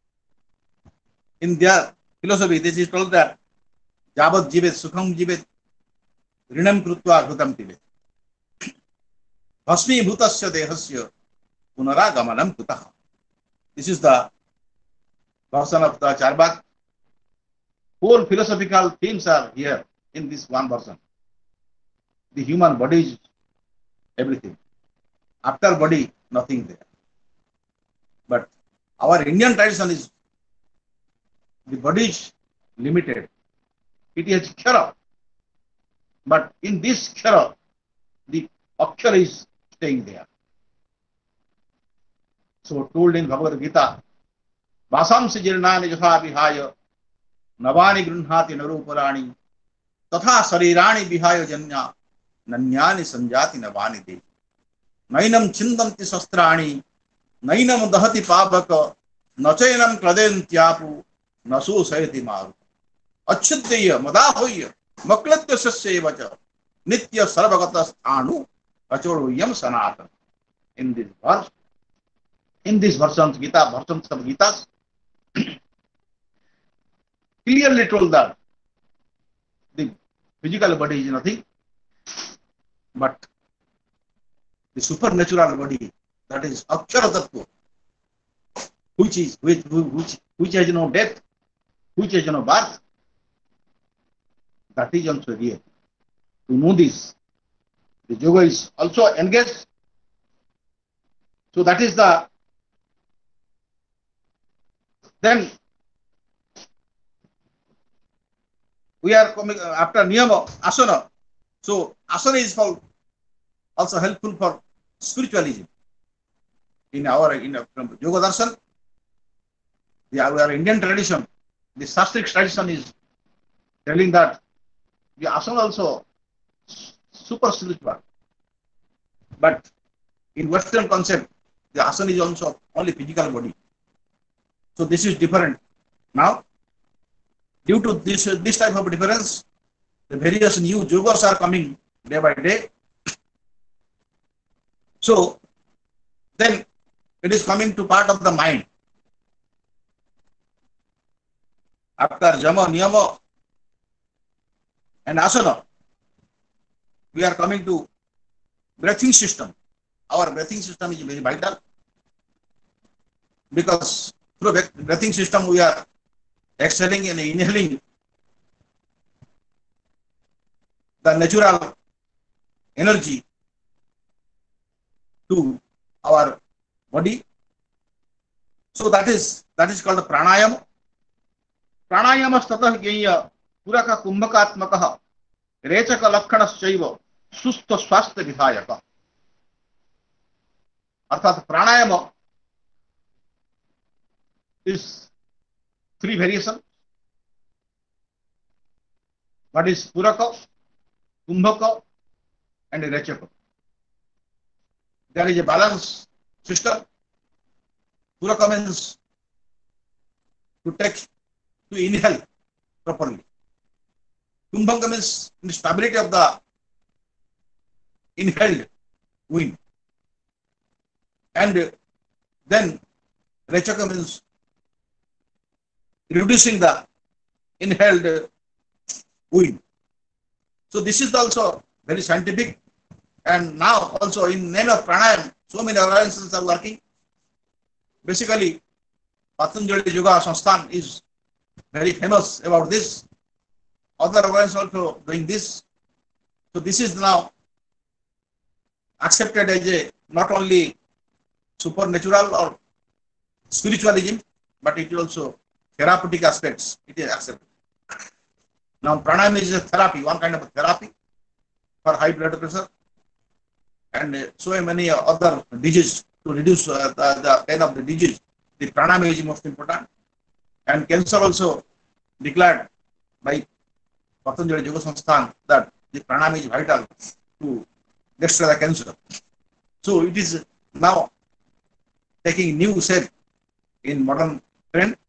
B: In their philosophy, this is told that Javat Jivet Sukham Jivet Rinam Krutva Hutam Tivet Bhasmi Bhutasya Dehasya Punaragamanam Kutaha. This is the version of the Charvak. Whole philosophical themes are here in this one version. The human body is everything. After body, nothing there. But our Indian tradition is, the body is limited. It has kshara. But in this kshara, the akshara is staying there. So told in Bhagavad Gita, Vasamsi jirnani jatha vihaya navani grunhati naruparani tatha sarirani vihaya janya nanyani sanjati navani de nainam chindanti sastrani nainam dahati pabaka nachainam kladentyapu nasu sayati maru achyudya madahoya maklatya sasyevacha nitya sarvagata sthanu achodoyam sanatan. In this verse, in this versions, Gita, versions of Gita, clearly told that the physical body is nothing but the supernatural body, that is Akshara Tattva, which is which which which has no death, which has no birth. That is also real. To know this, the yoga is also engaged. So that is the then we are coming after niyama asana. So asana is for also helpful for spiritualism. In our in our, from Yoga Darshan, the our Indian tradition, the Shastric tradition is telling that the asana also super spiritual. But in Western concept, the asana is also only physical body. So this is different. Now, due to this this type of difference, the various new yogas are coming day by day. So then it is coming to part of the mind. After Jama, Niyama and Asana, we are coming to breathing system. Our breathing system is very vital because through breathing system we are exhaling and inhaling the natural energy to our body. So that is that is called the pranayama. Pranayama statah gyeya puraka kumbhakatmakah rechaka lakkhanaschaiva sustha swastha vidhayaka. Arthat pranayama is three variations. What is puraka, kumbhaka and rechaka? There is a balance system. Puraka means to take, to inhale properly. Kumbhaka means the stability of the inhaled wind. And then rechaka means reducing the inhaled wind. So this is also very scientific. And now also in name of pranayam, so many organizations are working. Basically, Patanjali Yoga Sansthan is very famous about this. Other organizations also doing this. So this is now accepted as a not only supernatural or spiritualism, but it is also therapeutic aspects. It is accepted. Now pranayam is a therapy, one kind of a therapy for high blood pressure and uh, so many other diseases to reduce uh, the, the pain of the disease. The pranayama is most important. And cancer also declared by Patanjali Yoga Sansthan that the pranayama is vital to destroy the cancer. So it is now taking new shape in modern trend.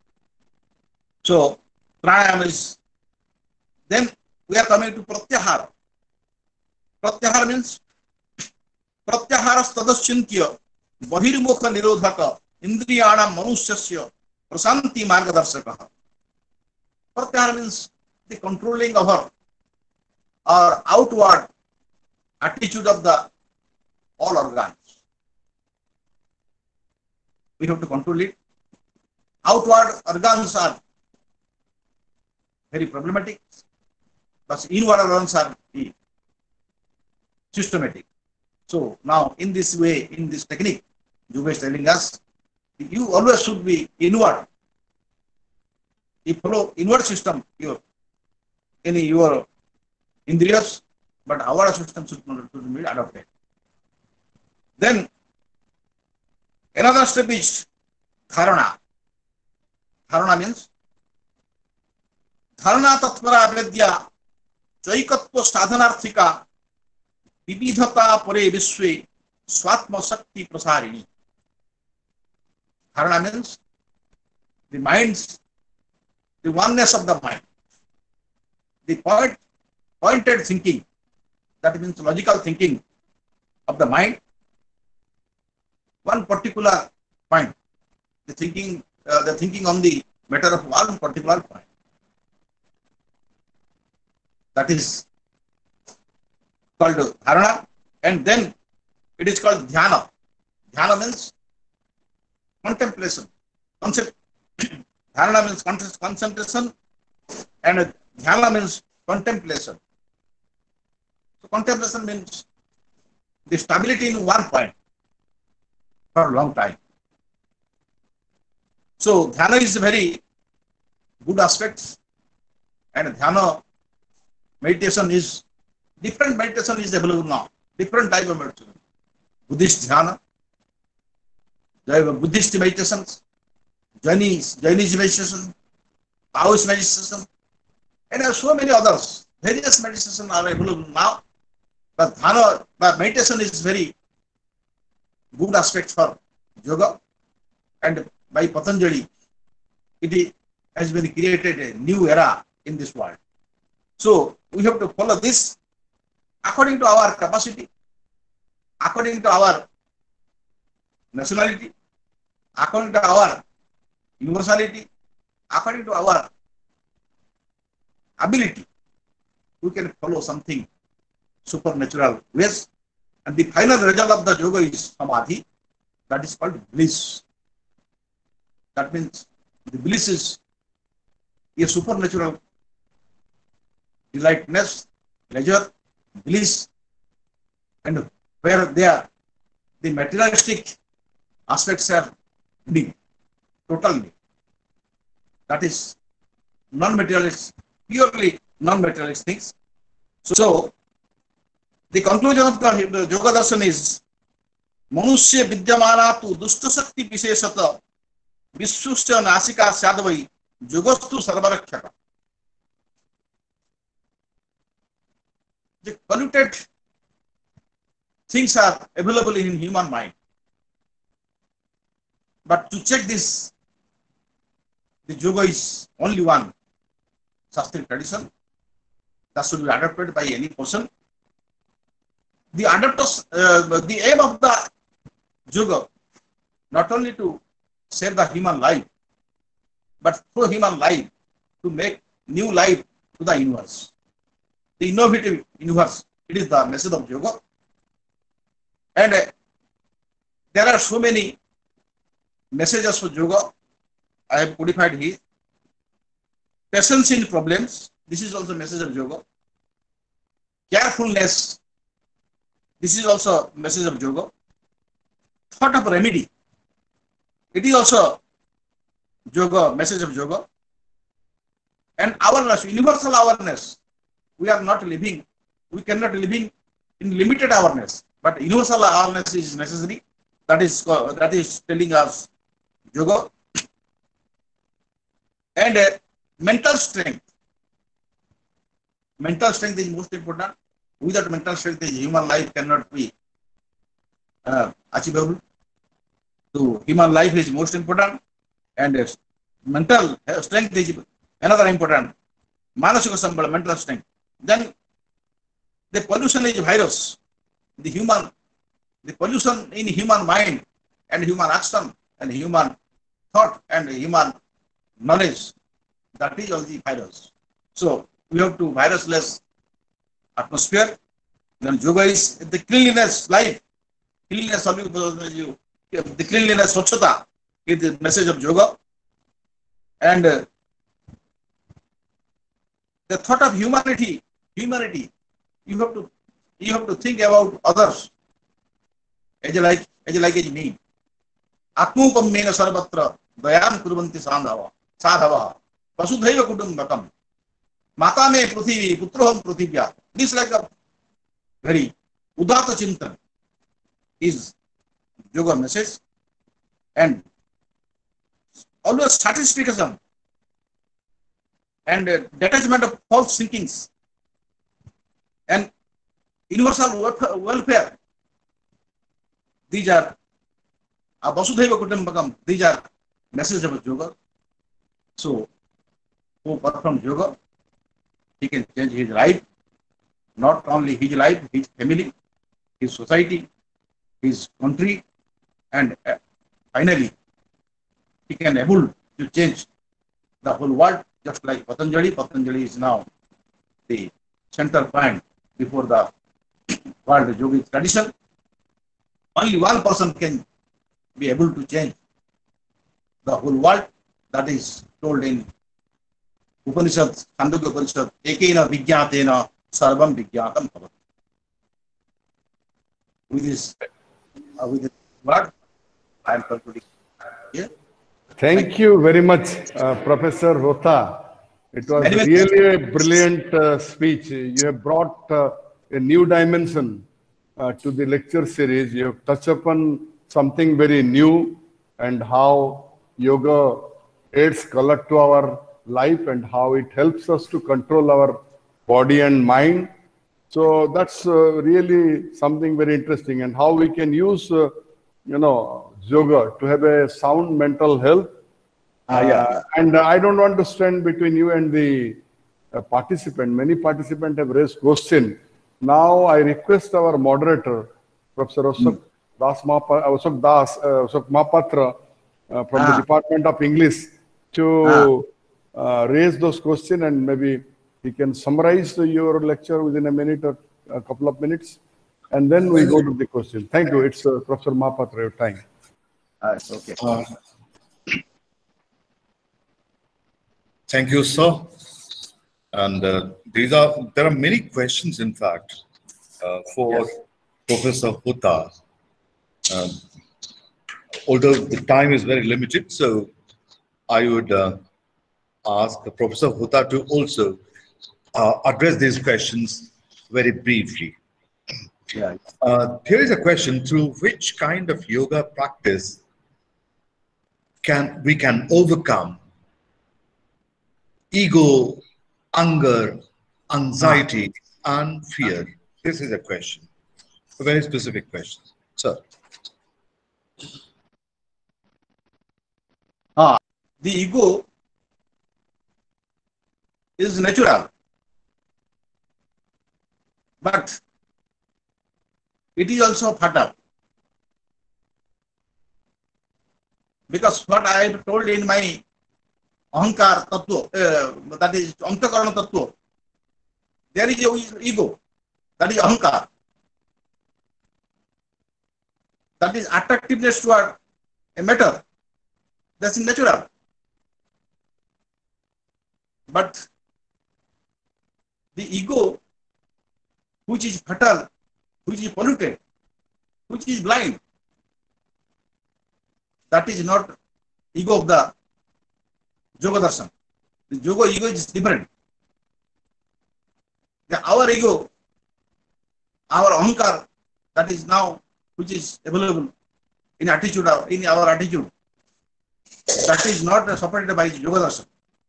B: So pranayama is, then we are coming to pratyahara. Pratyahara means pratyahara stadaschintya bahirmukha nirodhaka indriyana manusyasya prasanti margadarshaka. Pratyahara means the controlling of our, our outward attitude of the all organs. We have to control it. Outward organs are very problematic, but inward organs are systematic. So now in this way, in this technique, Yoga is telling us, you always should be inward. You follow inward system, your any your indriyas, but our system should not be adopted. Then another step is dharana. Dharana means dharana tattvara avedya chaikatva sadhanarthika vividhata pare vishwe swatma shakti prasarini. Dharana means the mind's, the oneness of the mind, the point, pointed thinking, that means logical thinking of the mind. One particular point. The thinking, uh, the thinking on the matter of one particular point. That is called dharana, and then it is called dhyana. Dhyana means contemplation. Concept. Dharana means concentration, and dhyana means contemplation. So contemplation means the stability in one point for a long time. So dhyana is a very good aspect, and dhyana meditation is different. Meditation is available now. Different type of meditation. Buddhist dhyana, Buddhist meditations, Jainis, Jainism meditation, Taoist meditation, and there are so many others. Various meditations are available now. But dhyana, but meditation is very good aspect for yoga, and by Patanjali, it has been created a new era in this world. So we have to follow this according to our capacity, according to our nationality, according to our universality, according to our ability. We can follow something supernatural ways, and the final result of the yoga is samadhi. That is called bliss. That means the bliss is a supernatural delightness, pleasure, bliss, and where there the materialistic aspects are leaving totally. That is non-materialist, purely non-materialist things. So the conclusion of the, the Yoga Darshan is Manusya Vidyamana tu Dushta Shakti Visheshata Vishwasya Nasika Sadvai Yogastu Sarvarakshaka. The polluted things are available in human mind. But to check this, the yoga is only one Shastric tradition that should be adopted by any person. The adopters, uh, the aim of the yoga, not only to save the human life, but through human life to make new life to the universe. The innovative universe, it is the message of yoga. And uh, there are so many messages for yoga. I have codified here. Patience in problems, this is also a message of yoga. Carefulness, this is also a message of yoga. Thought of remedy, it is also yoga, message of yoga. And awareness, universal awareness, we are not living, we cannot living in limited awareness, but universal awareness is necessary. That is, uh, that is telling us yoga. And uh, mental strength. Mental strength is most important. Without mental strength, human life cannot be uh, achievable. So human life is most important, and uh, mental strength is another important. Manasika sambala, mental strength. Then the pollution is virus. The human, the pollution in human mind and human action and human thought and human knowledge, that is all the virus. So we have to virusless atmosphere. Then yoga is the cleanliness life. Cleanliness, the cleanliness, swachhata is the message of yoga. And uh, the thought of humanity, humanity, you have to you have to think about others as like as like as me. Atmupammena sarvatra dayam kurvanti sandhava sadhava vasudhaiva kutumbakam mata me pruthivi putroham prithivya. This is like a very udata chintan is yoga message. And always satisfaction and uh, detachment of false thinkings and universal welfare. These are a Vasudhaiva Kutumbakam. These are messages of yoga. So, who performs yoga, he can change his life, not only his life, his family, his society, his country, and uh, finally he can able to change the whole world, just like Patanjali. Patanjali is now the center point before the world yogic tradition. Only one person can be able to change the whole world. That is told in Upanishad, Khandogya Upanishad, Ekena Vijnatena Sarvam Vijnatam Bhavati. With this, uh, with this word, I am concluding here.
A: Thank you very much, uh, Professor Hota. It was
B: Very well.
A: really a brilliant uh, speech. You have brought uh, a new dimension uh, to the lecture series. You have touched upon something very new and how yoga adds color to our life and how it helps us to control our body and mind. So that's uh, really something very interesting, and how we can use, uh, you know, yoga to have a sound mental health.
B: Ah, yeah.
A: Uh, and I don't want to stand between you and the uh, participant. Many participants have raised question. Now I request our moderator, Professor Ashok
B: Hmm.
A: Das Mapa, Ashok Das, uh, Ashok Mahapatra uh, from the
B: Ah.
A: Department of English to uh, raise those questions, and maybe he can summarize your lecture within a minute or a couple of minutes, and then we go to the question. Thank you. It's uh, Professor Mahapatra, your time.
B: Ah, it's okay.
C: Uh, Thank you, sir. And uh, these are there are many questions, in fact, uh, for
B: Yes.
C: Professor Hota. Um, although the time is very limited, so I would uh, ask Professor Hota to also uh, address these questions very briefly.
B: Yeah.
C: Uh, here is a question: through which kind of yoga practice can we can overcome ego, anger, anxiety, and fear? This is a question, a very specific question. Sir.
B: Ah, the ego is natural, but it is also fatal. Because what I have told in my Ahankar Tattva, uh, that is Antakarana Tattva, there is a ego, that is Ahankar. That is attractiveness toward a matter. That's natural. But the ego, which is fatal, which is polluted, which is blind, that is not ego of the Yoga Darshan. The yoga ego is different. The, our ego, our ahankar, that is now, which is available in attitude, in our attitude, that is not separated by Yoga Darshan.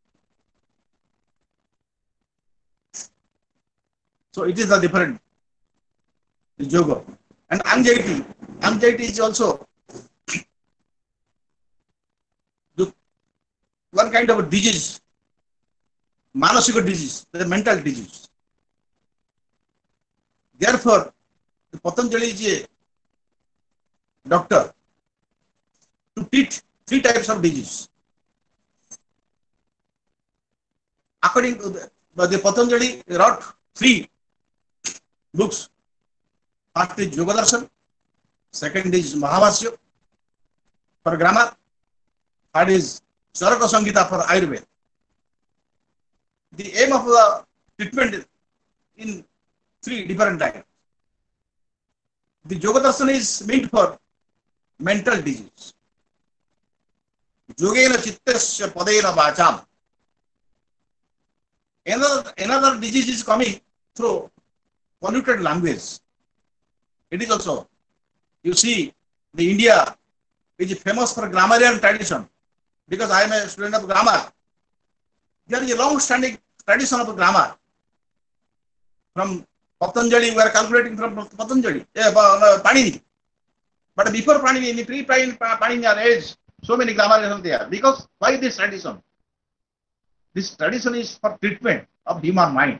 B: So it is the different yoga. And anxiety, anxiety is also the one kind of a disease, manasika disease, the mental disease. Therefore, the Patanjali is a doctor to treat three types of disease. According to the, the Patanjali wrote three books. First is Yoga Darshan, second is Mahabhashya for grammar, third is Charaka Samhita for Ayurveda. The aim of the treatment in three different types. The Yoga Darshan is meant for mental disease. Yogena Chittasya Padena Vacham. Another, another disease is coming through polluted language. It is also, you see, the India is famous for grammarian tradition. Because I am a student of grammar, there is a long-standing tradition of grammar. From Patanjali, we are calculating from Patanjali, uh, Panini. But before Panini, in the pre-Panini age, so many grammarians are there. Because why this tradition? This tradition is for treatment of human mind.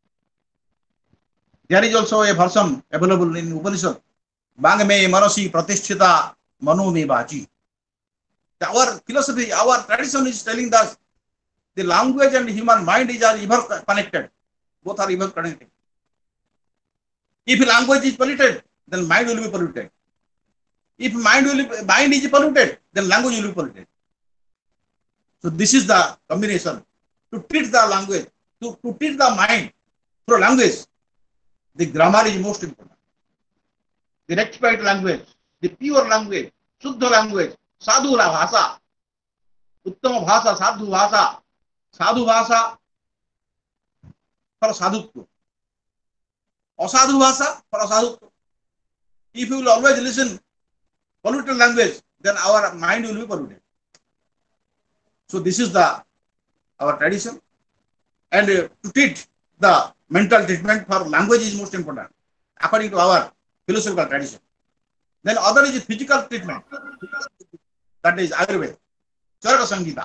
B: There is also a version available in Upanishad. Bang me manasi pratisthita mano me bachi. Our philosophy, our tradition is telling us the language and human mind is are ever connected. Both are ever connected. If language is polluted, then mind will be polluted. If mind will be, mind is polluted, then language will be polluted. So this is the combination. To treat the language, to, to treat the mind through language, the grammar is most important. The rectified language, the pure language, Shuddha language, Sadhu Bhasa, Uttama Bhasa, Sadhu Bhasa, Sadhu Bhasa for Sadhutva, Asadhu Bhasa for Asadhutva. If you will always listen polluted language, then our mind will be polluted. So this is the our tradition, and uh, to treat the mental treatment for language is most important according to our philosophical tradition. Then other is physical treatment, that is Ayurveda, Charaka Samhita.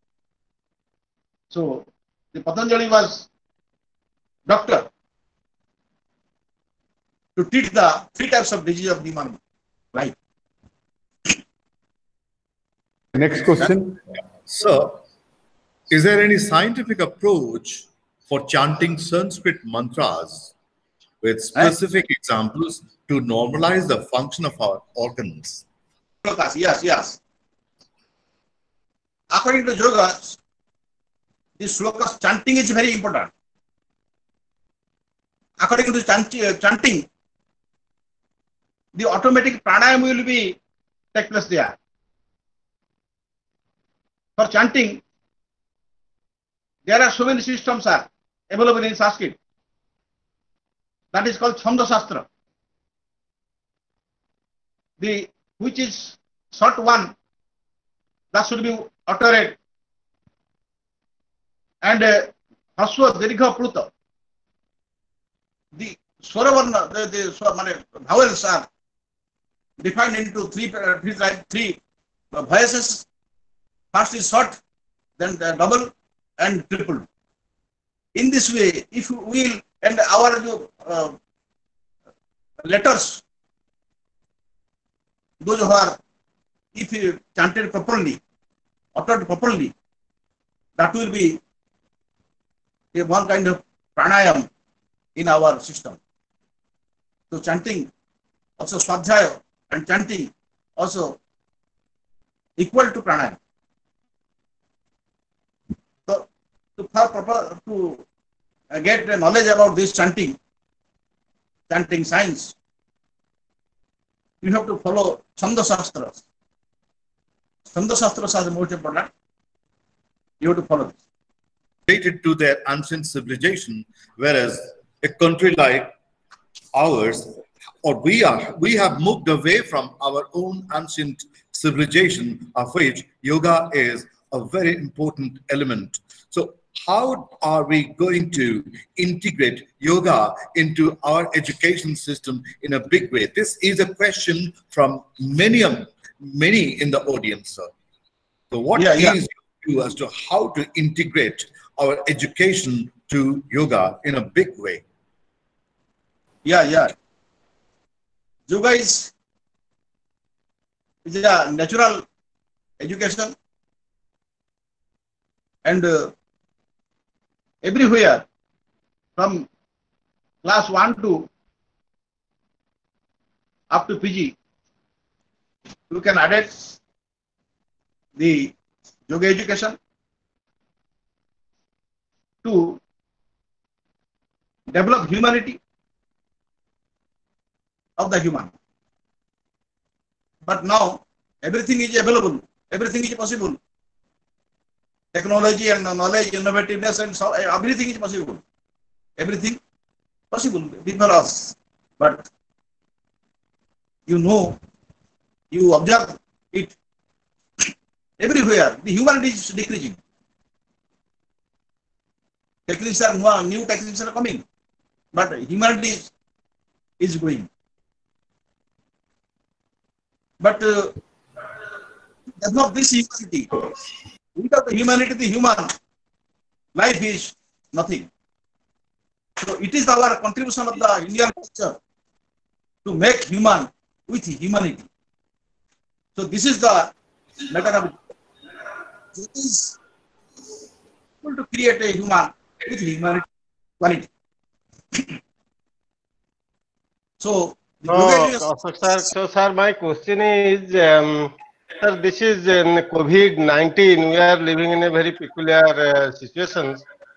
B: So the Patanjali was doctor to treat the three types of disease of human life.
A: Next question.
C: Sir, is there any scientific approach for chanting Sanskrit mantras with specific examples to normalize the function of our organs?
B: Yes, yes. According to yogas, this slokas chanting is very important. According to chanting, the automatic pranayama will be take place there. For chanting, there are so many systems are available in Sanskrit. That is called Chanda Shastra. The which is short one, that should be uttered, and Haswa Dirgha Pruta. The Swaravarna, the, the vowels are defined into three three three voices. First is short, then the double and triple. In this way, if we will, and our uh, letters, those who are, if you chanted properly, uttered properly, that will be a one kind of pranayam in our system. So chanting, also swadhyaya and chanting also equal to pranayam. So to, proper, to get the knowledge about this chanting, chanting science, you have to follow Chanda Shastras. Chanda Shastras are the most important. You have to follow this.
C: Related to their ancient civilization, whereas a country like ours, or we are, we have moved away from our own ancient civilization, of which yoga is a very important element. So how are we going to integrate yoga into our education system in a big way? This is a question from many, many in the audience, sir. So what
B: yeah,
C: is
B: yeah.
C: your view as to how to integrate our education to yoga in a big way?
B: Yeah, yeah. Yoga is, is a natural education, and uh, everywhere from class one to up to P G, you can add the yoga education to develop humanity of the human. But now everything is available, everything is possible. Technology and knowledge, innovativeness, and so everything is possible. Everything possible before us. But you know, you observe it everywhere. The humanity is decreasing. Techniques are new techniques are coming, but humanity is, is growing. But uh, develop this humanity. Without the humanity, the human life is nothing. So it is our contribution of the Indian culture to make human with humanity. So this is the matter of it is able to create a human with humanity quality. So, the
D: No,
B: yoga is
D: Ashok sir. So, sir, my question is, um, sir, this is in COVID nineteen. We are living in a very peculiar uh, situation.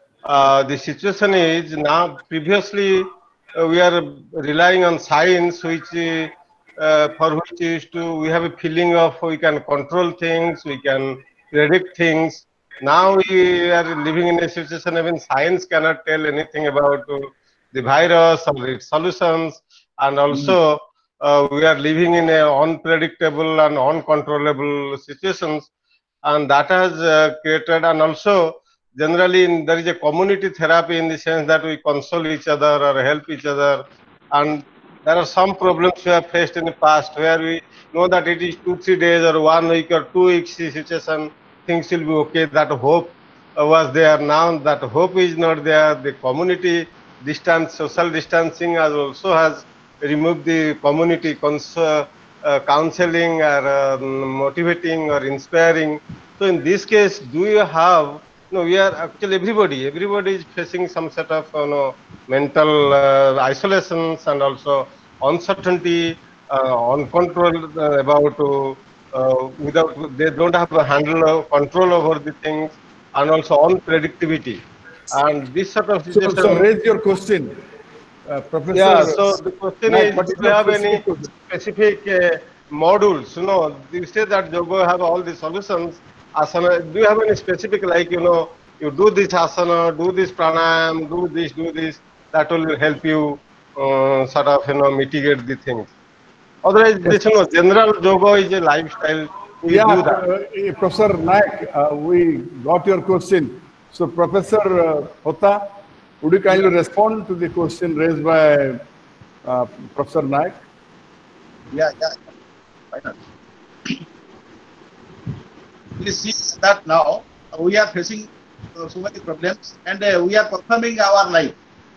D: Uh, the situation is now, previously, uh, we are relying on science, which uh, uh, for which is to, we have a feeling of we can control things, we can predict things. Now we are living in a situation even science cannot tell anything about uh, the virus or its solutions, and also uh, we are living in a unpredictable and uncontrollable situations, and that has uh, created, and also generally in, there is a community therapy in the sense that we console each other or help each other, and there are some problems we have faced in the past where we know that it is two three days or one week or two weeks situation, things will be okay. That hope uh, was there. Now that hope is not there. The community distance, social distancing has also has removed the community cons- uh, uh, counseling or um, motivating or inspiring. So in this case, do you have, no, we are actually everybody, everybody is facing some sort of, you know, mental uh, isolations and also uncertainty, uh, uncontrolled uh, about, uh, uh, without, they don't have a handle of control over the things, and also unpredictability. And this sort of
A: So, so
D: situation,
A: raise your question, uh,
D: yeah,
A: Professor
D: so the question
A: Naik,
D: is,
A: but
D: do
A: it's
D: you
A: not
D: have any
A: specific to this.
D: specific uh, modules? You know, you say that yoga have all the solutions. Asana, do you have any specific, like, you know, you do this asana, do this pranayam, do this, do this, that will help you uh, sort of, you know, mitigate the things. Otherwise,
A: Yes.
D: this, you know, general yoga is a lifestyle. We
A: Yeah,
D: do that.
A: uh, uh, Professor Naik, uh, we got your question. So, Professor uh, Hota, would you kindly respond to the question raised by uh, Professor Naik?
B: yeah, yeah, why not? We see that now we are facing uh, so many problems, and uh, we are performing our life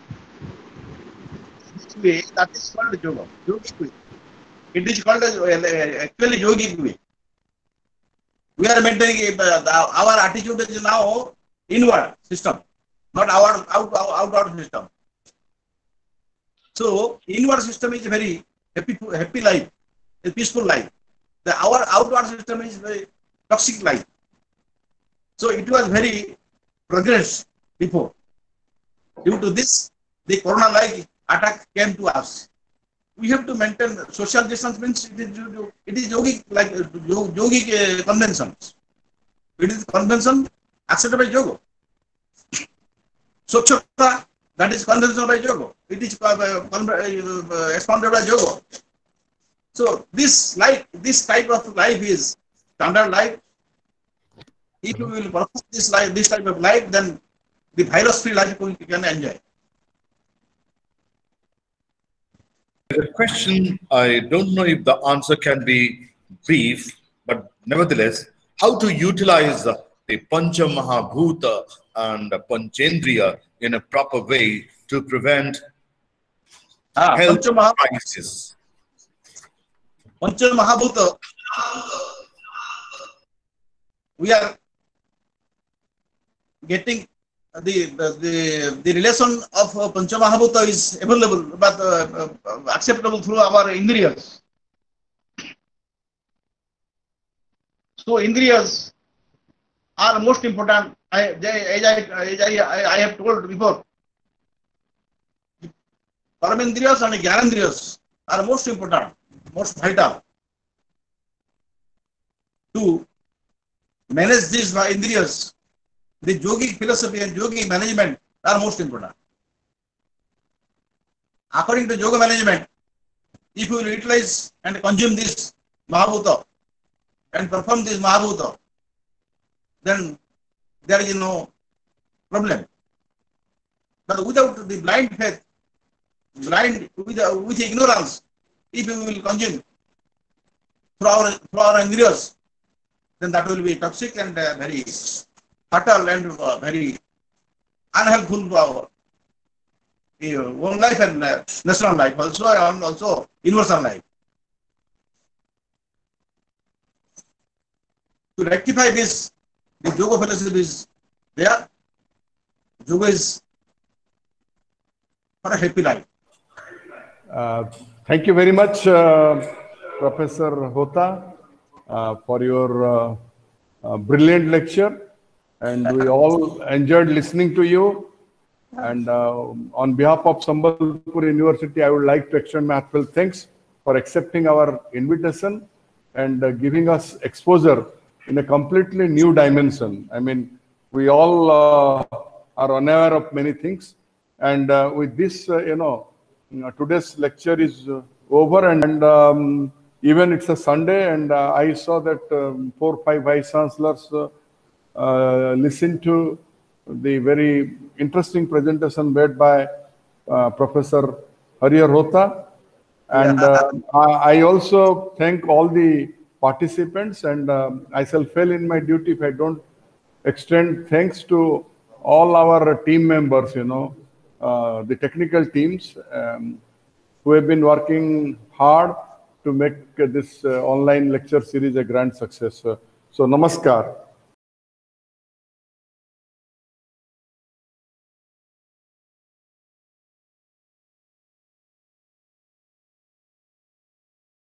B: in this way. That is called yoga, yogic way. It is called as, uh, actually yogic way. We are maintaining uh, the- our attitude is now inward system, not our out, out, outward system. So inward system is very happy, happy life, a peaceful life. The our outward system is very toxic life. So it was very progress before. Due to this, the corona-like attack came to us. We have to maintain social distance. Means it is, it is yogic, like uh, yogic uh, conventions. It is convention accepted by yoga. Swachhata, that is convention by yoga. It is uh, uh, expounded by yoga. So this life, this type of life is standard life. If you will perform this life, this type of life, then the virus-free life you can enjoy.
C: The question, I don't know if the answer can be brief, but nevertheless, how to utilize the Pancha Mahabhuta and Panchendriya in a proper way to prevent
B: Ah,
C: health
B: Pancha Maha,
C: crisis.
B: Pancha Mahabhuta, we are getting the the the, the relation of uh, Pancha Mahabhuta is available, but uh, uh, acceptable through our indriyas. So indriyas are most important. I, as I as I, I have told before, Paramendriyas and Gyanendriyas are most important, most vital to manage these indriyas. The yogic philosophy and yogic management are most important. According to yoga management, if you will utilize and consume this Mahabhuta and perform this Mahabhuta, then there is no problem. But without the blind faith, blind with, uh, with ignorance, if you will consume through our, through our indriyas, then that will be toxic and uh, very fatal and uh, very unhelpful to our uh, own life and uh, national life also, and also universal life. to rectify this, the Yoga fellowship is there. Yoga is for a happy life.
A: Uh, thank you very much, uh, Professor Hota, uh, for your uh, uh, brilliant lecture. And we all enjoyed listening to you. And uh, on behalf of Sambalpur University, I would like to extend my heartfelt thanks for accepting our invitation and uh, giving us exposure in a completely new dimension. I mean, we all uh, are unaware of many things. And uh, with this, uh, you know, you know, today's lecture is uh, over, and, and um, even it's a Sunday, and uh, I saw that um, four or five vice chancellors uh, uh, listened to the very interesting presentation made by uh, Professor Harihar Hota. And uh, I also thank all the participants, and um, I shall fail in my duty if I don't extend thanks to all our team members, you know, uh, the technical teams um, who have been working hard to make uh, this uh, online lecture series a grand success. Uh, so, namaskar.